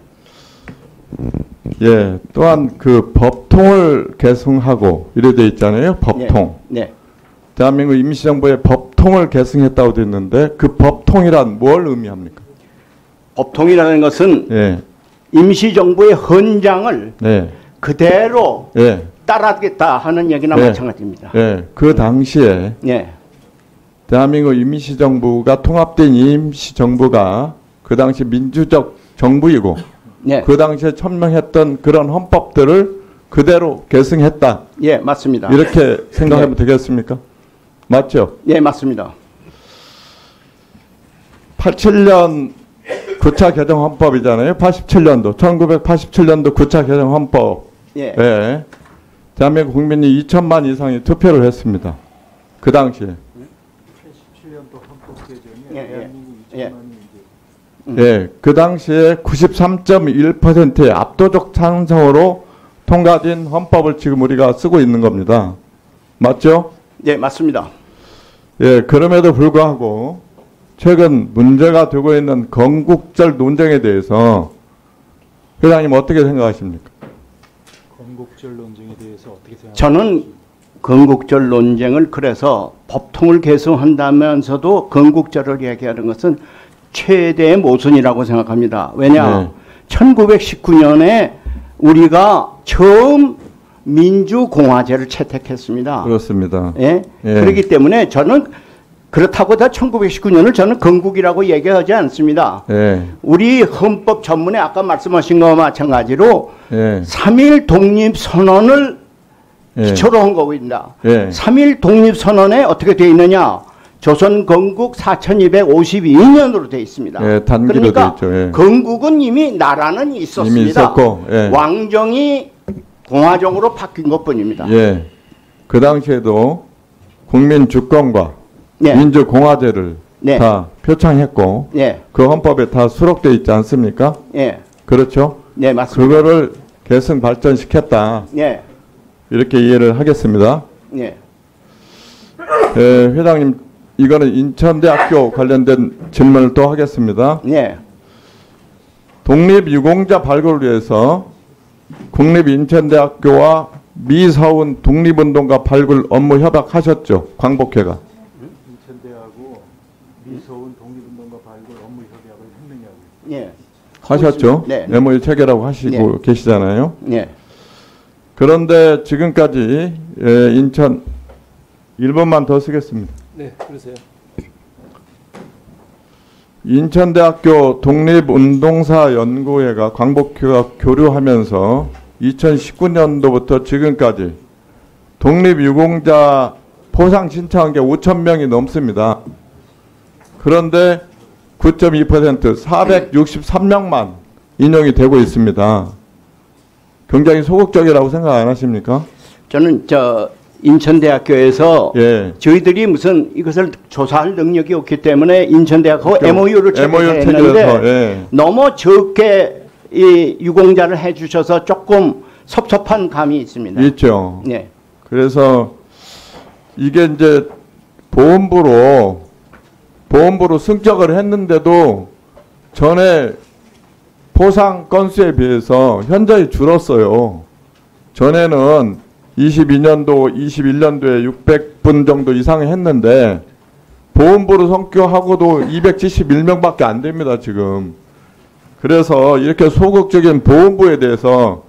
예, 또한 그 법통을 계승하고 이래 돼 있잖아요. 법통. 네. 대한민국 임시정부의 법통을 계승했다고 돼 있는데 그 법통이란 뭘 의미합니까? 법통이라는 것은 예. 임시정부의 헌장을 네. 그대로 예. 따라하겠다 하는 얘기나 네. 마찬가지입니다. 예. 그 당시에 네. 대한민국 임시정부가 통합된 임시정부가 그 당시 민주적 정부이고 네. 그 당시에 천명했던 그런 헌법들을 그대로 계승했다. 예, 맞습니다. 이렇게 생각하면 되겠습니까? 맞죠? 예, 맞습니다. 87년 9차 개정 헌법이잖아요. 87년도 1987년도 9차 개정 헌법. 예. 예. 대한민국 국민이 2천만 이상이 투표를 했습니다. 그 당시에. 87년도 헌법 개정에 예, 예. 대한민국 예. 2천만이 예. 그 당시에 93.1%의 압도적 찬성으로 통과된 헌법을 지금 우리가 쓰고 있는 겁니다. 맞죠? 예, 맞습니다. 예. 그럼에도 불구하고 최근 문제가 되고 있는 건국절 논쟁에 대해서 회장님 어떻게 생각하십니까? 건국절 논쟁에 대해서 어떻게 생각하십니까? 저는 건국절 논쟁을 그래서 법통을 계승한다면서도 건국절을 얘기하는 것은 최대의 모순이라고 생각합니다. 왜냐? 네. 1919년에 우리가 처음 민주공화제를 채택했습니다. 그렇습니다. 예? 예. 그렇기 때문에 저는 그렇다고 다 1919년을 저는 건국이라고 얘기하지 않습니다. 예. 우리 헌법 전문에 아까 말씀하신 것과 마찬가지로 예. 3.1 독립선언을 예. 기초로 한 거입니다. 예. 3.1 독립선언에 어떻게 되어 있느냐? 조선 건국 4252년으로 되어 있습니다. 예, 단기로 그러니까 되어 있죠. 예. 건국은 이미 나라는 있었습니다. 이미 있었고, 예. 왕정이 공화정으로 바뀐 것뿐입니다. 예. 그 당시에도 국민 주권과 네. 민주공화제를 네. 다 표창했고 예, 그 헌법에 다 수록되어 있지 않습니까? 예, 그렇죠? 네, 맞습니다. 그거를 계승 발전시켰다. 예, 이렇게 이해를 하겠습니다. 예, 예, 회장님 이거는 인천대학교 관련된 질문을 또 하겠습니다. 예, 독립유공자 발굴을 위해서 국립인천대학교와 미사원 독립운동가 발굴 업무 협약하셨죠? 광복회가. 인천대하고 미소은 독립운동가 발굴 업무 협약을 했느냐고요. 예, 하셨죠? 네. MOU 체결하고 하시고 계시잖아요. 예. 그런데 지금까지 인천 1번만 더 쓰겠습니다. 네, 그러세요. 인천대학교 독립운동사 연구회가 광복회가 교류하면서 2019년도부터 지금까지 독립유공자 포상 신청한 게 5,000명이 넘습니다. 그런데 9.2% 463명만 인용이 되고 있습니다. 굉장히 소극적이라고 생각 안 하십니까? 저는 인천대학교에서 예. 저희들이 무슨 이것을 조사할 능력이 없기 때문에 인천대학하고 MOU를 체결했는데 예. 너무 적게 이 유공자를 해주셔서 조금 섭섭한 감이 있습니다. 있죠. 네. 그래서 이게 이제 보험부로 승격을 했는데도 전에 포상 건수에 비해서 현저히 줄었어요. 전에는 22년도, 21년도에 600분 정도 이상 했는데 보험부로 성격하고도 271명밖에 안 됩니다, 지금. 그래서 이렇게 소극적인 보험부에 대해서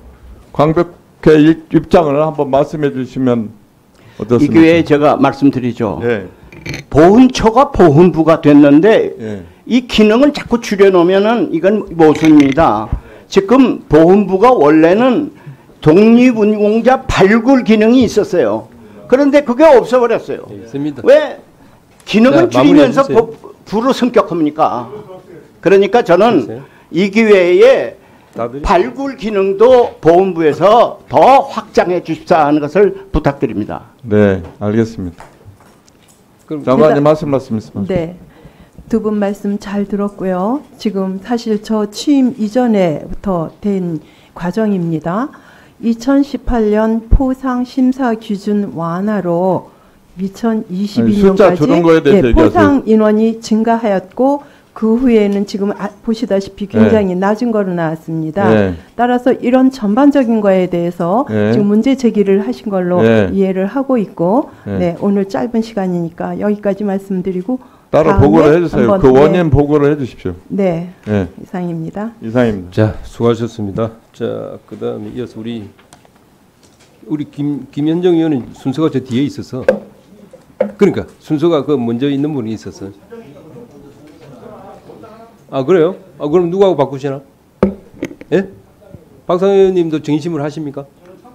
광복회 입장을 한번 말씀해 주시면 어떻습니까? 이 기회에 제가 말씀드리죠. 예. 보훈처가 보훈부가 됐는데 예. 이 기능을 자꾸 줄여놓으면은 이건 모순입니다. 지금 보훈부가 원래는 독립운용자 발굴 기능이 있었어요. 그런데 그게 없어버렸어요. 네, 있습니다. 왜 기능을 자, 줄이면서 마무리해주세요. 부로 승격합니까? 그러니까 저는 글쎄요. 이 기회에 답이? 발굴 기능도 보훈부에서 더 확장해 주십사 하는 것을 부탁드립니다. 네, 알겠습니다. 그럼 장관님 말씀하십니다. 네. 두 분 말씀 잘 들었고요. 지금 사실 저 취임 이전에부터 된 과정입니다. 2018년 포상 심사 기준 완화로 숫자 줄은 거에 2022년까지 대해서 얘기하세요. 포상 인원이 증가하였고 그 후에는 지금 보시다시피 굉장히 낮은 거로 나왔습니다. 네. 따라서 이런 전반적인 거에 대해서 네. 지금 문제 제기를 하신 걸로 네. 이해를 하고 있고 네. 네, 오늘 짧은 시간이니까 여기까지 말씀드리고 따로 다음에 보고를 해주세요. 한번, 그 원인 네. 보고를 해주십시오. 네, 네, 이상입니다. 이상입니다. 자, 수고하셨습니다. 자, 그다음에 이어서 우리 김현정 의원은 순서가 저 뒤에 있어서 그러니까 순서가 그 먼저 있는 분이 있어서. 아, 그래요? 아, 그럼 누구하고 바꾸시나? 예? 박상현 의원님도 정심을 하십니까?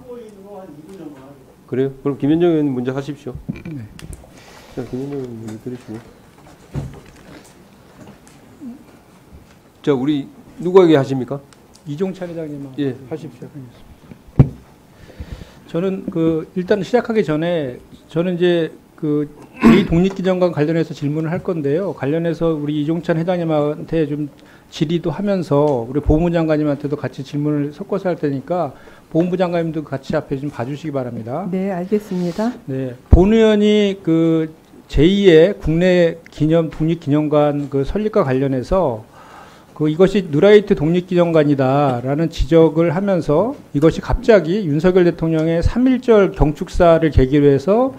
그래요? 그럼 김현정 의원님 먼저 하십시오. 네. 자, 김현정 의원님 먼저 들으시고. 자, 우리 누구에게 하십니까? 이종찬 회장님 예. 하십시오. 저는 일단 시작하기 전에 저는 이제 제2독립기념관 관련해서 질문을 할 건데요. 관련해서 우리 이종찬 회장님한테 좀 질의도 하면서 우리 보훈부 장관님한테도 같이 질문을 섞어서 할 테니까 보훈부 장관님도 같이 앞에 좀 봐주시기 바랍니다. 네, 알겠습니다. 네, 본 의원이 제2의 국내 독립기념관 설립과 관련해서 이것이 누라이트 독립기념관이다라는 지적을 하면서 이것이 갑자기 윤석열 대통령의 3.1절 경축사를 계기로 해서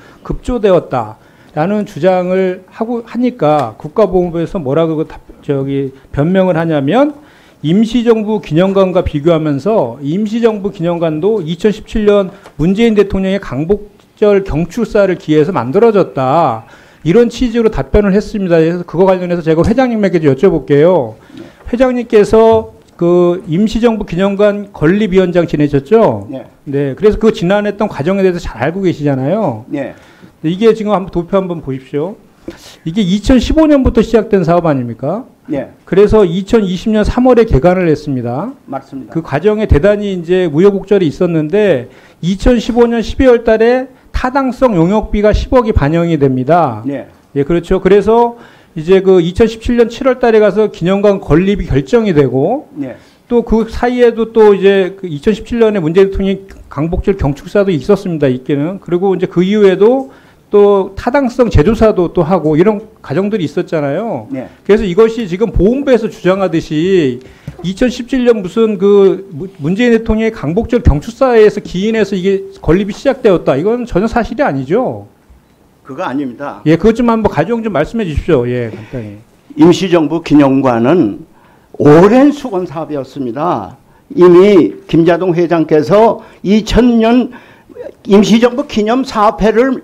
급조되었다라는 주장을 하니까 국가보훈부에서 뭐라고 변명을 하냐면 임시정부 기념관과 비교하면서 임시정부 기념관도 2017년 문재인 대통령의 강복절 경축사를 기해서 만들어졌다. 이런 취지로 답변을 했습니다. 그래서 그거 관련해서 제가 회장님에게 여쭤볼게요. 회장님께서 임시정부 기념관 건립위원장 지내셨죠? 네. 네. 그래서 그 지난했던 과정에 대해서 잘 알고 계시잖아요. 네. 이게 지금 도표 한번 보십시오. 이게 2015년부터 시작된 사업 아닙니까? 네. 그래서 2020년 3월에 개관을 했습니다. 맞습니다. 그 과정에 대단히 이제 우여곡절이 있었는데 2015년 12월 달에 타당성 용역비가 10억이 반영이 됩니다. 네. 예, 그렇죠. 그래서 이제 2017년 7월 달에 가서 기념관 건립이 결정이 되고 네. 또 그 사이에도 또 이제 2017년에 문재인 대통령이 강복절 경축사도 있었습니다. 있기는. 그리고 이제 그 이후에도 또 타당성 재조사도 또 하고 이런 과정들이 있었잖아요. 네. 그래서 이것이 지금 보훈부에서 주장하듯이 2017년 무슨 문재인 대통령의 강복절 경축사에서 기인해서 이게 건립이 시작되었다. 이건 전혀 사실이 아니죠. 그거 아닙니다. 예, 그것 좀 한번 가정 좀 말씀해 주십시오. 예, 간단히. 임시정부 기념관은 오랜 수건 사업이었습니다. 이미 김자동 회장께서 2000년 임시정부 기념사업회를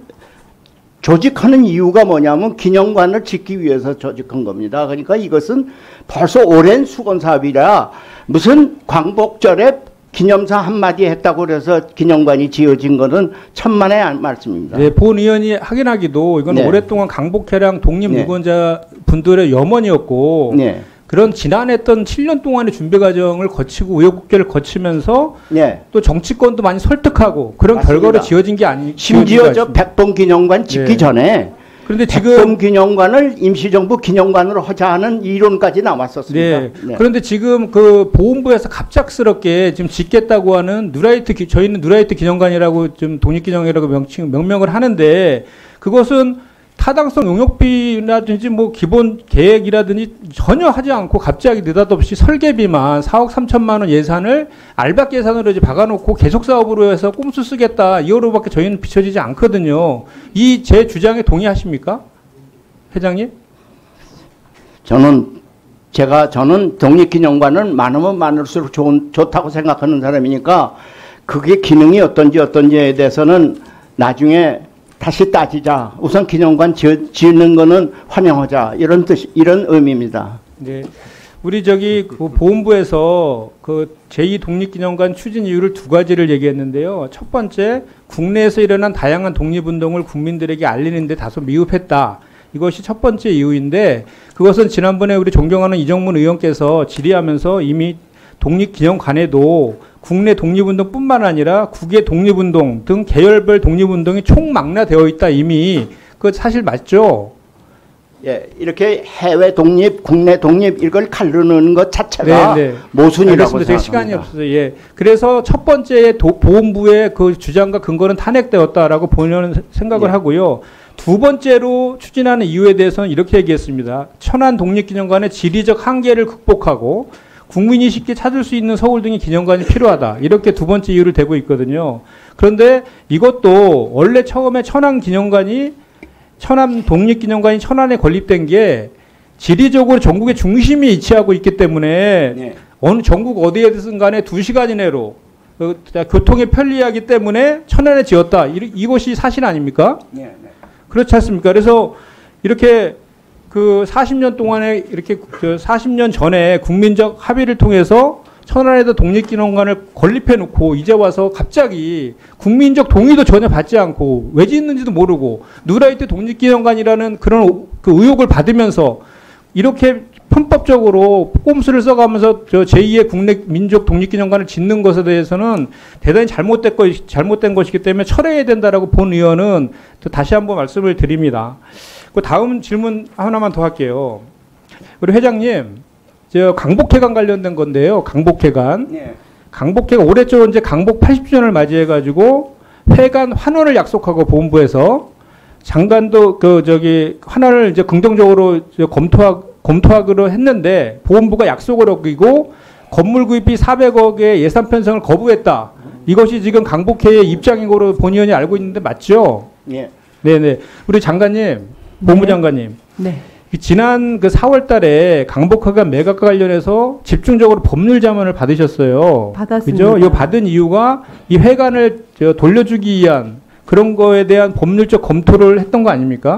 조직하는 이유가 뭐냐면 기념관을 짓기 위해서 조직한 겁니다. 그러니까 이것은 벌써 오랜 수건 사업이라 무슨 광복절에 기념사 한마디 했다고 그래서 기념관이 지어진 것은 천만의 말씀입니다. 네, 본 의원이 확인하기도 이건 네. 오랫동안 강복회랑 독립 네. 유권자 분들의 염원이었고 네. 그런 지난했던 7년 동안의 준비 과정을 거치고 우여곡절을 거치면서 예. 또 정치권도 많이 설득하고 그런 맞습니다. 결과로 지어진 게 아니. 심지어 저 백범기념관 짓기 예. 전에 그런데 지금 백범기념관을 임시정부 기념관으로 하자는 이론까지 나왔었습니다. 네. 네. 그런데 지금 그 보훈부에서 갑작스럽게 지금 짓겠다고 하는 저희는 누라이트 기념관이라고 좀 독립기념이라고 명명을 하는데 그것은 타당성 용역비라든지 뭐 기본 계획이라든지 전혀 하지 않고 갑자기 느닷없이 설계비만 4억 3천만 원 예산을 알박 예산으로 이제 박아놓고 계속 사업으로 해서 꼼수 쓰겠다 이거로밖에 저희는 비춰지지 않거든요. 이 제 주장에 동의하십니까, 회장님? 저는 독립기념관은 많으면 많을수록 좋다고 생각하는 사람이니까 그게 기능이 어떤지에 대해서는 나중에 다시 따지자. 우선 기념관 짓는 거는 환영하자. 이런 의미입니다. 네. 우리 그 보훈부에서 그 제2독립기념관 추진 이유를 두 가지를 얘기했는데요. 첫 번째, 국내에서 일어난 다양한 독립운동을 국민들에게 알리는데 다소 미흡했다. 이것이 첫 번째 이유인데 그것은 지난번에 우리 존경하는 이정문 의원께서 질의하면서 이미 독립기념관에도 국내 독립운동뿐만 아니라 국외 독립운동 등 계열별 독립운동이 총망라되어 있다 이미. 그 사실 맞죠? 예, 이렇게 해외 독립, 국내 독립 이걸 가르는 것 자체가 모순이라고 생각합니다. 제가 시간이 없어서 예. 그래서 첫 번째 보훈부의 그 주장과 근거는 탄핵되었다라고 본인은 생각을 하고요. 두 번째로 추진하는 이유에 대해서는 이렇게 얘기했습니다. 천안 독립기념관의 지리적 한계를 극복하고 국민이 쉽게 찾을 수 있는 서울 등의 기념관이 필요하다. 이렇게 두 번째 이유를 대고 있거든요. 그런데 이것도 원래 처음에 천안 독립기념관이 천안에 건립된 게 지리적으로 전국의 중심이 위치하고 있기 때문에 어느 전국 어디에든 간에 2시간 이내로 교통이 편리하기 때문에 천안에 지었다. 이것이 사실 아닙니까? 그렇지 않습니까? 그래서 이렇게 그 40년 동안에 이렇게 40년 전에 국민적 합의를 통해서 천안에다 독립기념관을 건립해 놓고 이제 와서 갑자기 국민적 동의도 전혀 받지 않고 왜 짓는지도 모르고 누라이트 독립기념관이라는 그런 그 의혹을 받으면서 이렇게 편법적으로 꼼수를 써가면서 제2의 국내 민족 독립기념관을 짓는 것에 대해서는 대단히 잘못된 것이기 때문에 철회해야 된다라고 본 의원은 또 다시 한번 말씀을 드립니다. 그 다음 질문 하나만 더 할게요. 우리 회장님, 강복회관 관련된 건데요. 강복회관. 강복회관 올해 초 이제 강복 80주년을 맞이해가지고 회관 환원을 약속하고 보훈부에서 장관도 환원을 이제 긍정적으로 검토하기로 했는데 보훈부가 약속을 어기고 건물 구입비 400억의 예산 편성을 거부했다. 이것이 지금 강복회의 입장인 거로 본 의원이 알고 있는데 맞죠? 예. 네네. 우리 장관님. 본부장관님, 네. 지난 그 4월 달에 강복회관 매각과 관련해서 집중적으로 법률 자문을 받으셨어요. 받았습니다. 그죠? 이 받은 이유가 이 회관을 돌려주기 위한 그런 거에 대한 법률적 검토를 했던 거 아닙니까?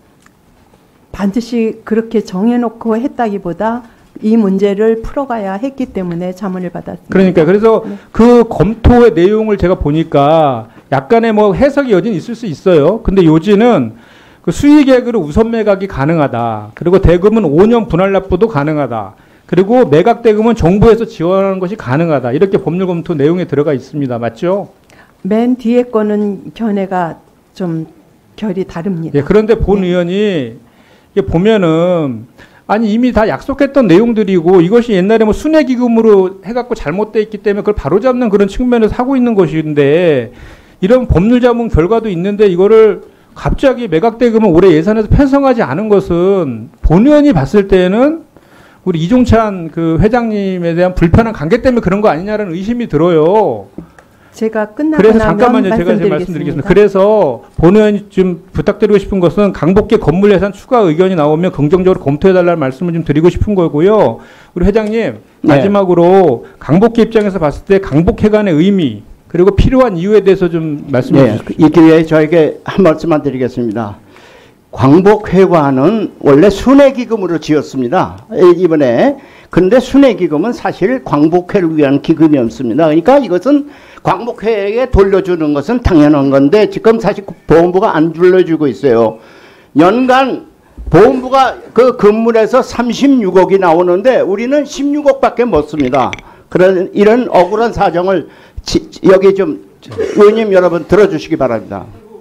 반드시 그렇게 정해놓고 했다기보다 이 문제를 풀어가야 했기 때문에 자문을 받았습니다. 그러니까 그래서 그 검토의 내용을 제가 보니까 약간의 뭐 해석의 여지는 있을 수 있어요. 근데 요지는 그 수익액으로 우선 매각이 가능하다. 그리고 대금은 5년 분할 납부도 가능하다. 그리고 매각 대금은 정부에서 지원하는 것이 가능하다. 이렇게 법률 검토 내용에 들어가 있습니다. 맞죠? 맨 뒤에 거는 견해가 좀 결이 다릅니다. 예, 그런데 본 의원이 이게 보면은 아니 이미 다 약속했던 내용들이고 이것이 옛날에 뭐 순회기금으로 해갖고 잘못돼 있기 때문에 그걸 바로잡는 그런 측면에서 하고 있는 것인데 이런 법률 자문 결과도 있는데 이거를 갑자기 매각대금을 올해 예산에서 편성하지 않은 것은 본 의원이 봤을 때는 우리 이종찬 그 회장님에 대한 불편한 관계 때문에 그런 거 아니냐라는 의심이 들어요. 제가 끝나고 그래서 나면 잠깐만요. 제가 말씀드리겠습니다. 그래서 본 의원이 좀 부탁드리고 싶은 것은 강복계 건물 예산 추가 의견이 나오면 긍정적으로 검토해달라는 말씀을 좀 드리고 싶은 거고요. 우리 회장님 마지막으로 강복계 입장에서 봤을 때 강복회관의 의미 그리고 필요한 이유에 대해서 좀 말씀해 주십시오. 이 기회에 저에게 한 말씀만 드리겠습니다. 광복회관은 원래 순회기금으로 지었습니다. 이번에. 그런데 순회기금은 사실 광복회를 위한 기금이었습니다. 그러니까 이것은 광복회에게 돌려주는 것은 당연한 건데 지금 사실 보훈부가 안 돌려주고 있어요. 연간 보훈부가 그 건물에서 36억이 나오는데 우리는 16억밖에 못 씁니다. 그런 이런 억울한 사정을 여기 좀 의원님 여러분 들어주시기 바랍니다.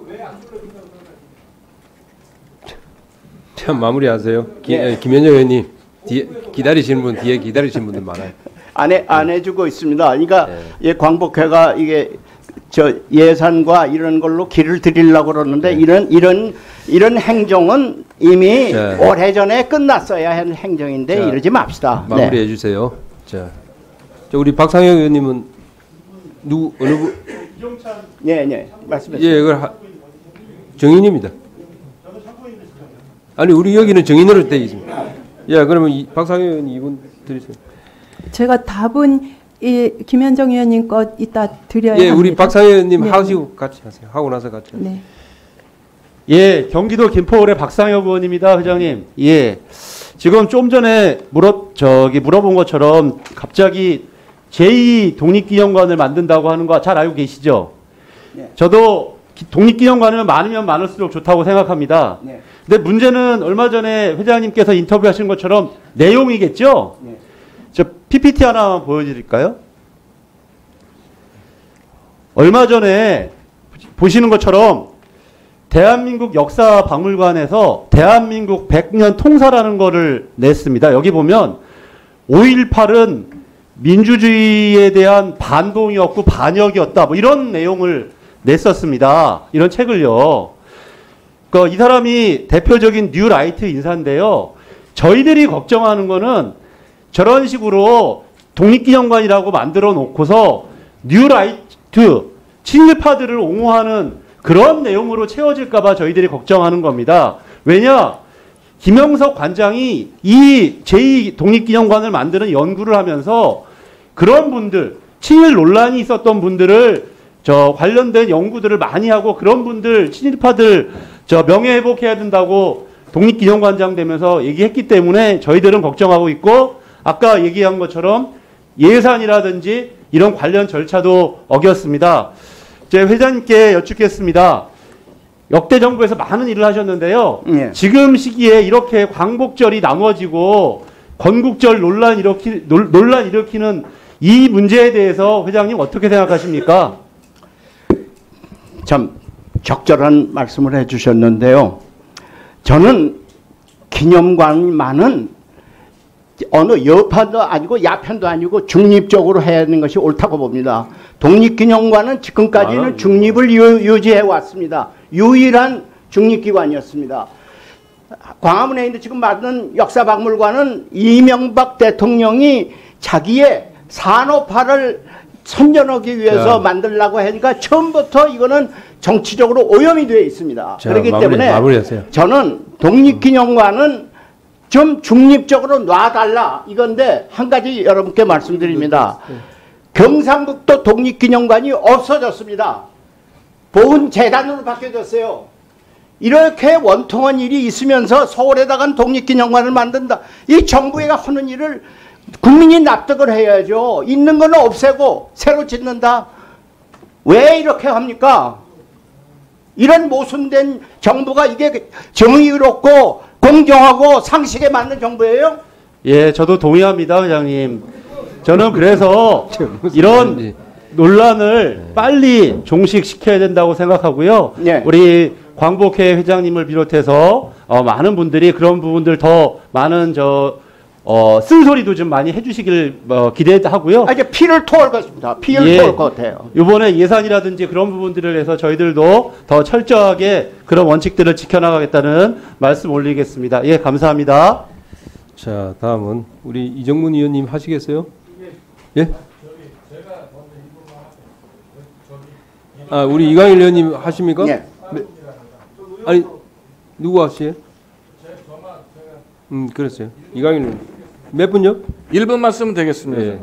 참 마무리하세요. 김현정 의원님 뒤에 기다리시는 분 뒤에 기다리시는 분들 많아요. 안 해주고 있습니다. 그러니까 예, 광복회가 이게 저 예산과 이런 걸로 길을 들이려고 그러는데 이런 행정은 이미 오래전에 끝났어야 하는 행정인데 이러지 맙시다. 마무리해 주세요. 자, 우리 박상영 의원님은 어느 분? 네, 말씀해주세요. 예, 이걸 정인입니다. 아니 우리 여기는 정인으로 되어 있습니다. 예, 그러면 박상영 의원님 이분 드리세요. 제가 답은 김현정 의원님 것 이따 드려야 합니다. 예, 우리 박상영 의원님 하시고 같이 하세요. 하고 나서 같이. 네. 예, 경기도 김포을의 박상혁 의원입니다, 회장님. 예, 지금 좀 전에 물어본 것처럼 갑자기 제2 독립기념관을 만든다고 하는 거 잘 알고 계시죠? 네. 저도 독립기념관을 많으면 많을수록 좋다고 생각합니다. 네. 근데 문제는 얼마 전에 회장님께서 인터뷰하신 것처럼 내용이겠죠? 네. 저 PPT 하나 보여드릴까요? 얼마 전에 보시는 것처럼 대한민국 역사박물관에서 대한민국 100년 통사라는 거를 냈습니다. 여기 보면 5.18은 민주주의에 대한 반동이었고 반역이었다. 뭐 이런 내용을 냈었습니다. 이런 책을요. 이 사람이 대표적인 뉴라이트 인사인데요. 저희들이 걱정하는 거는 저런 식으로 독립기념관이라고 만들어 놓고서 뉴라이트 친일파들을 옹호하는 그런 내용으로 채워질까봐 저희들이 걱정하는 겁니다. 왜냐? 김영석 관장이 이 제2 독립기념관을 만드는 연구를 하면서 그런 분들, 친일 논란이 있었던 분들을 관련된 연구들을 많이 하고 그런 분들, 친일파들 명예회복해야 된다고 독립기념관장 되면서 얘기했기 때문에 저희들은 걱정하고 있고 아까 얘기한 것처럼 예산이라든지 이런 관련 절차도 어겼습니다. 제 회장님께 여쭙겠습니다. 역대 정부에서 많은 일을 하셨는데요. 예. 지금 시기에 이렇게 광복절이 나눠지고 건국절 논란 일으키는 이 문제에 대해서 회장님 어떻게 생각하십니까? 참 적절한 말씀을 해주셨는데요. 저는 기념관만은 어느 여편도 아니고 야편도 아니고 중립적으로 해야 하는 것이 옳다고 봅니다. 독립기념관은 지금까지는 중립을 유지해 왔습니다. 유일한 중립기관이었습니다. 광화문에 있는 지금 만든 역사박물관은 이명박 대통령이 자기의 산업화를 선전하기 위해서 만들려고 하니까 처음부터 이거는 정치적으로 오염이 되어 있습니다. 그렇기 때문에 저는 독립기념관은 좀 중립적으로 놔달라 이건데 한 가지 여러분께 말씀드립니다. 경상북도 독립기념관이 없어졌습니다. 보훈재단으로 바뀌어졌어요. 이렇게 원통한 일이 있으면서 서울에다가 독립기념관을 만든다. 이 정부가 하는 일을 국민이 납득을 해야죠. 있는 거는 없애고 새로 짓는다. 왜 이렇게 합니까? 이런 모순된 정부가 이게 정의롭고 공정하고 상식에 맞는 정부예요? 예, 저도 동의합니다, 회장님. 저는 그래서 이런 논란을 빨리 종식시켜야 된다고 생각하고요. 네. 우리 광복회 회장님을 비롯해서 많은 분들이 그런 부분들 더 많은 쓴소리도 좀 많이 해주시길 기대하고요. 이제 피를 토할 것입니다. 피를 토할 것 같아요. 이번에 예산이라든지 그런 부분들을 해서 저희들도 더 철저하게 그런 원칙들을 지켜나가겠다는 말씀 올리겠습니다. 예, 감사합니다. 자, 다음은 우리 이정문 의원님 하시겠어요? 예? 아, 우리 이강일 의원님 하십니까? 예. 네. 아니, 누구 하시에요? 그랬어요. 이강일 의원님. 몇 분요? 1분만 쓰면 되겠습니다. 예.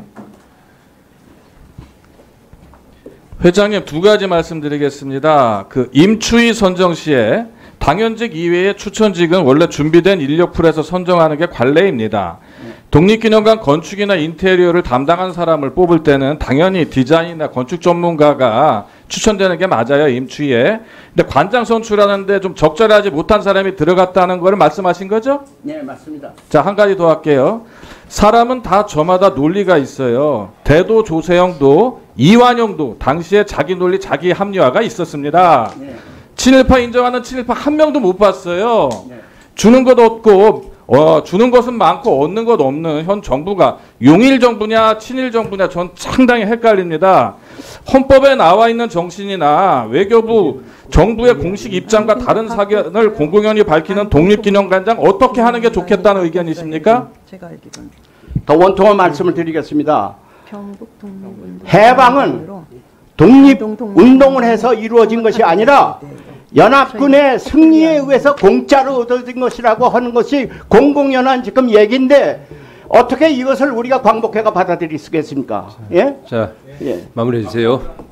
회장님 두 가지 말씀드리겠습니다. 임추위 선정 시에 당연직 이외의 추천직은 원래 준비된 인력풀에서 선정하는 게 관례입니다. 독립기념관 건축이나 인테리어를 담당한 사람을 뽑을 때는 당연히 디자인이나 건축 전문가가 추천되는 게 맞아요, 임추위에. 근데 관장 선출하는데 좀 적절하지 못한 사람이 들어갔다는 거를 말씀하신 거죠? 네, 맞습니다. 자, 한 가지 더 할게요. 사람은 다 저마다 논리가 있어요. 대도 조세형도 이완용도 당시에 자기 논리, 자기 합리화가 있었습니다. 네. 친일파 인정하는 친일파 한 명도 못 봤어요. 네. 주는 것 없고 주는 것은 많고 얻는 것 없는 현 정부가 용일 정부냐 친일 정부냐 전 상당히 헷갈립니다. 헌법에 나와 있는 정신이나 외교부 정부의 공식 입장과 다른 사견을 공공연히 밝히는 독립기념관장 어떻게 하는 게 좋겠다는 의견이십니까? 제가 알기로는 더 원통한 말씀을 드리겠습니다. 경북 독립운동 해방은 독립운동을 해서 이루어진 것이 아니라 연합군의 승리에 의해서 공짜로 얻어진 것이라고 하는 것이 공공연한 지금 얘기인데 어떻게 이것을 우리가 광복회가 받아들일 수 있겠습니까? 예? 자, 예. 마무리해 주세요.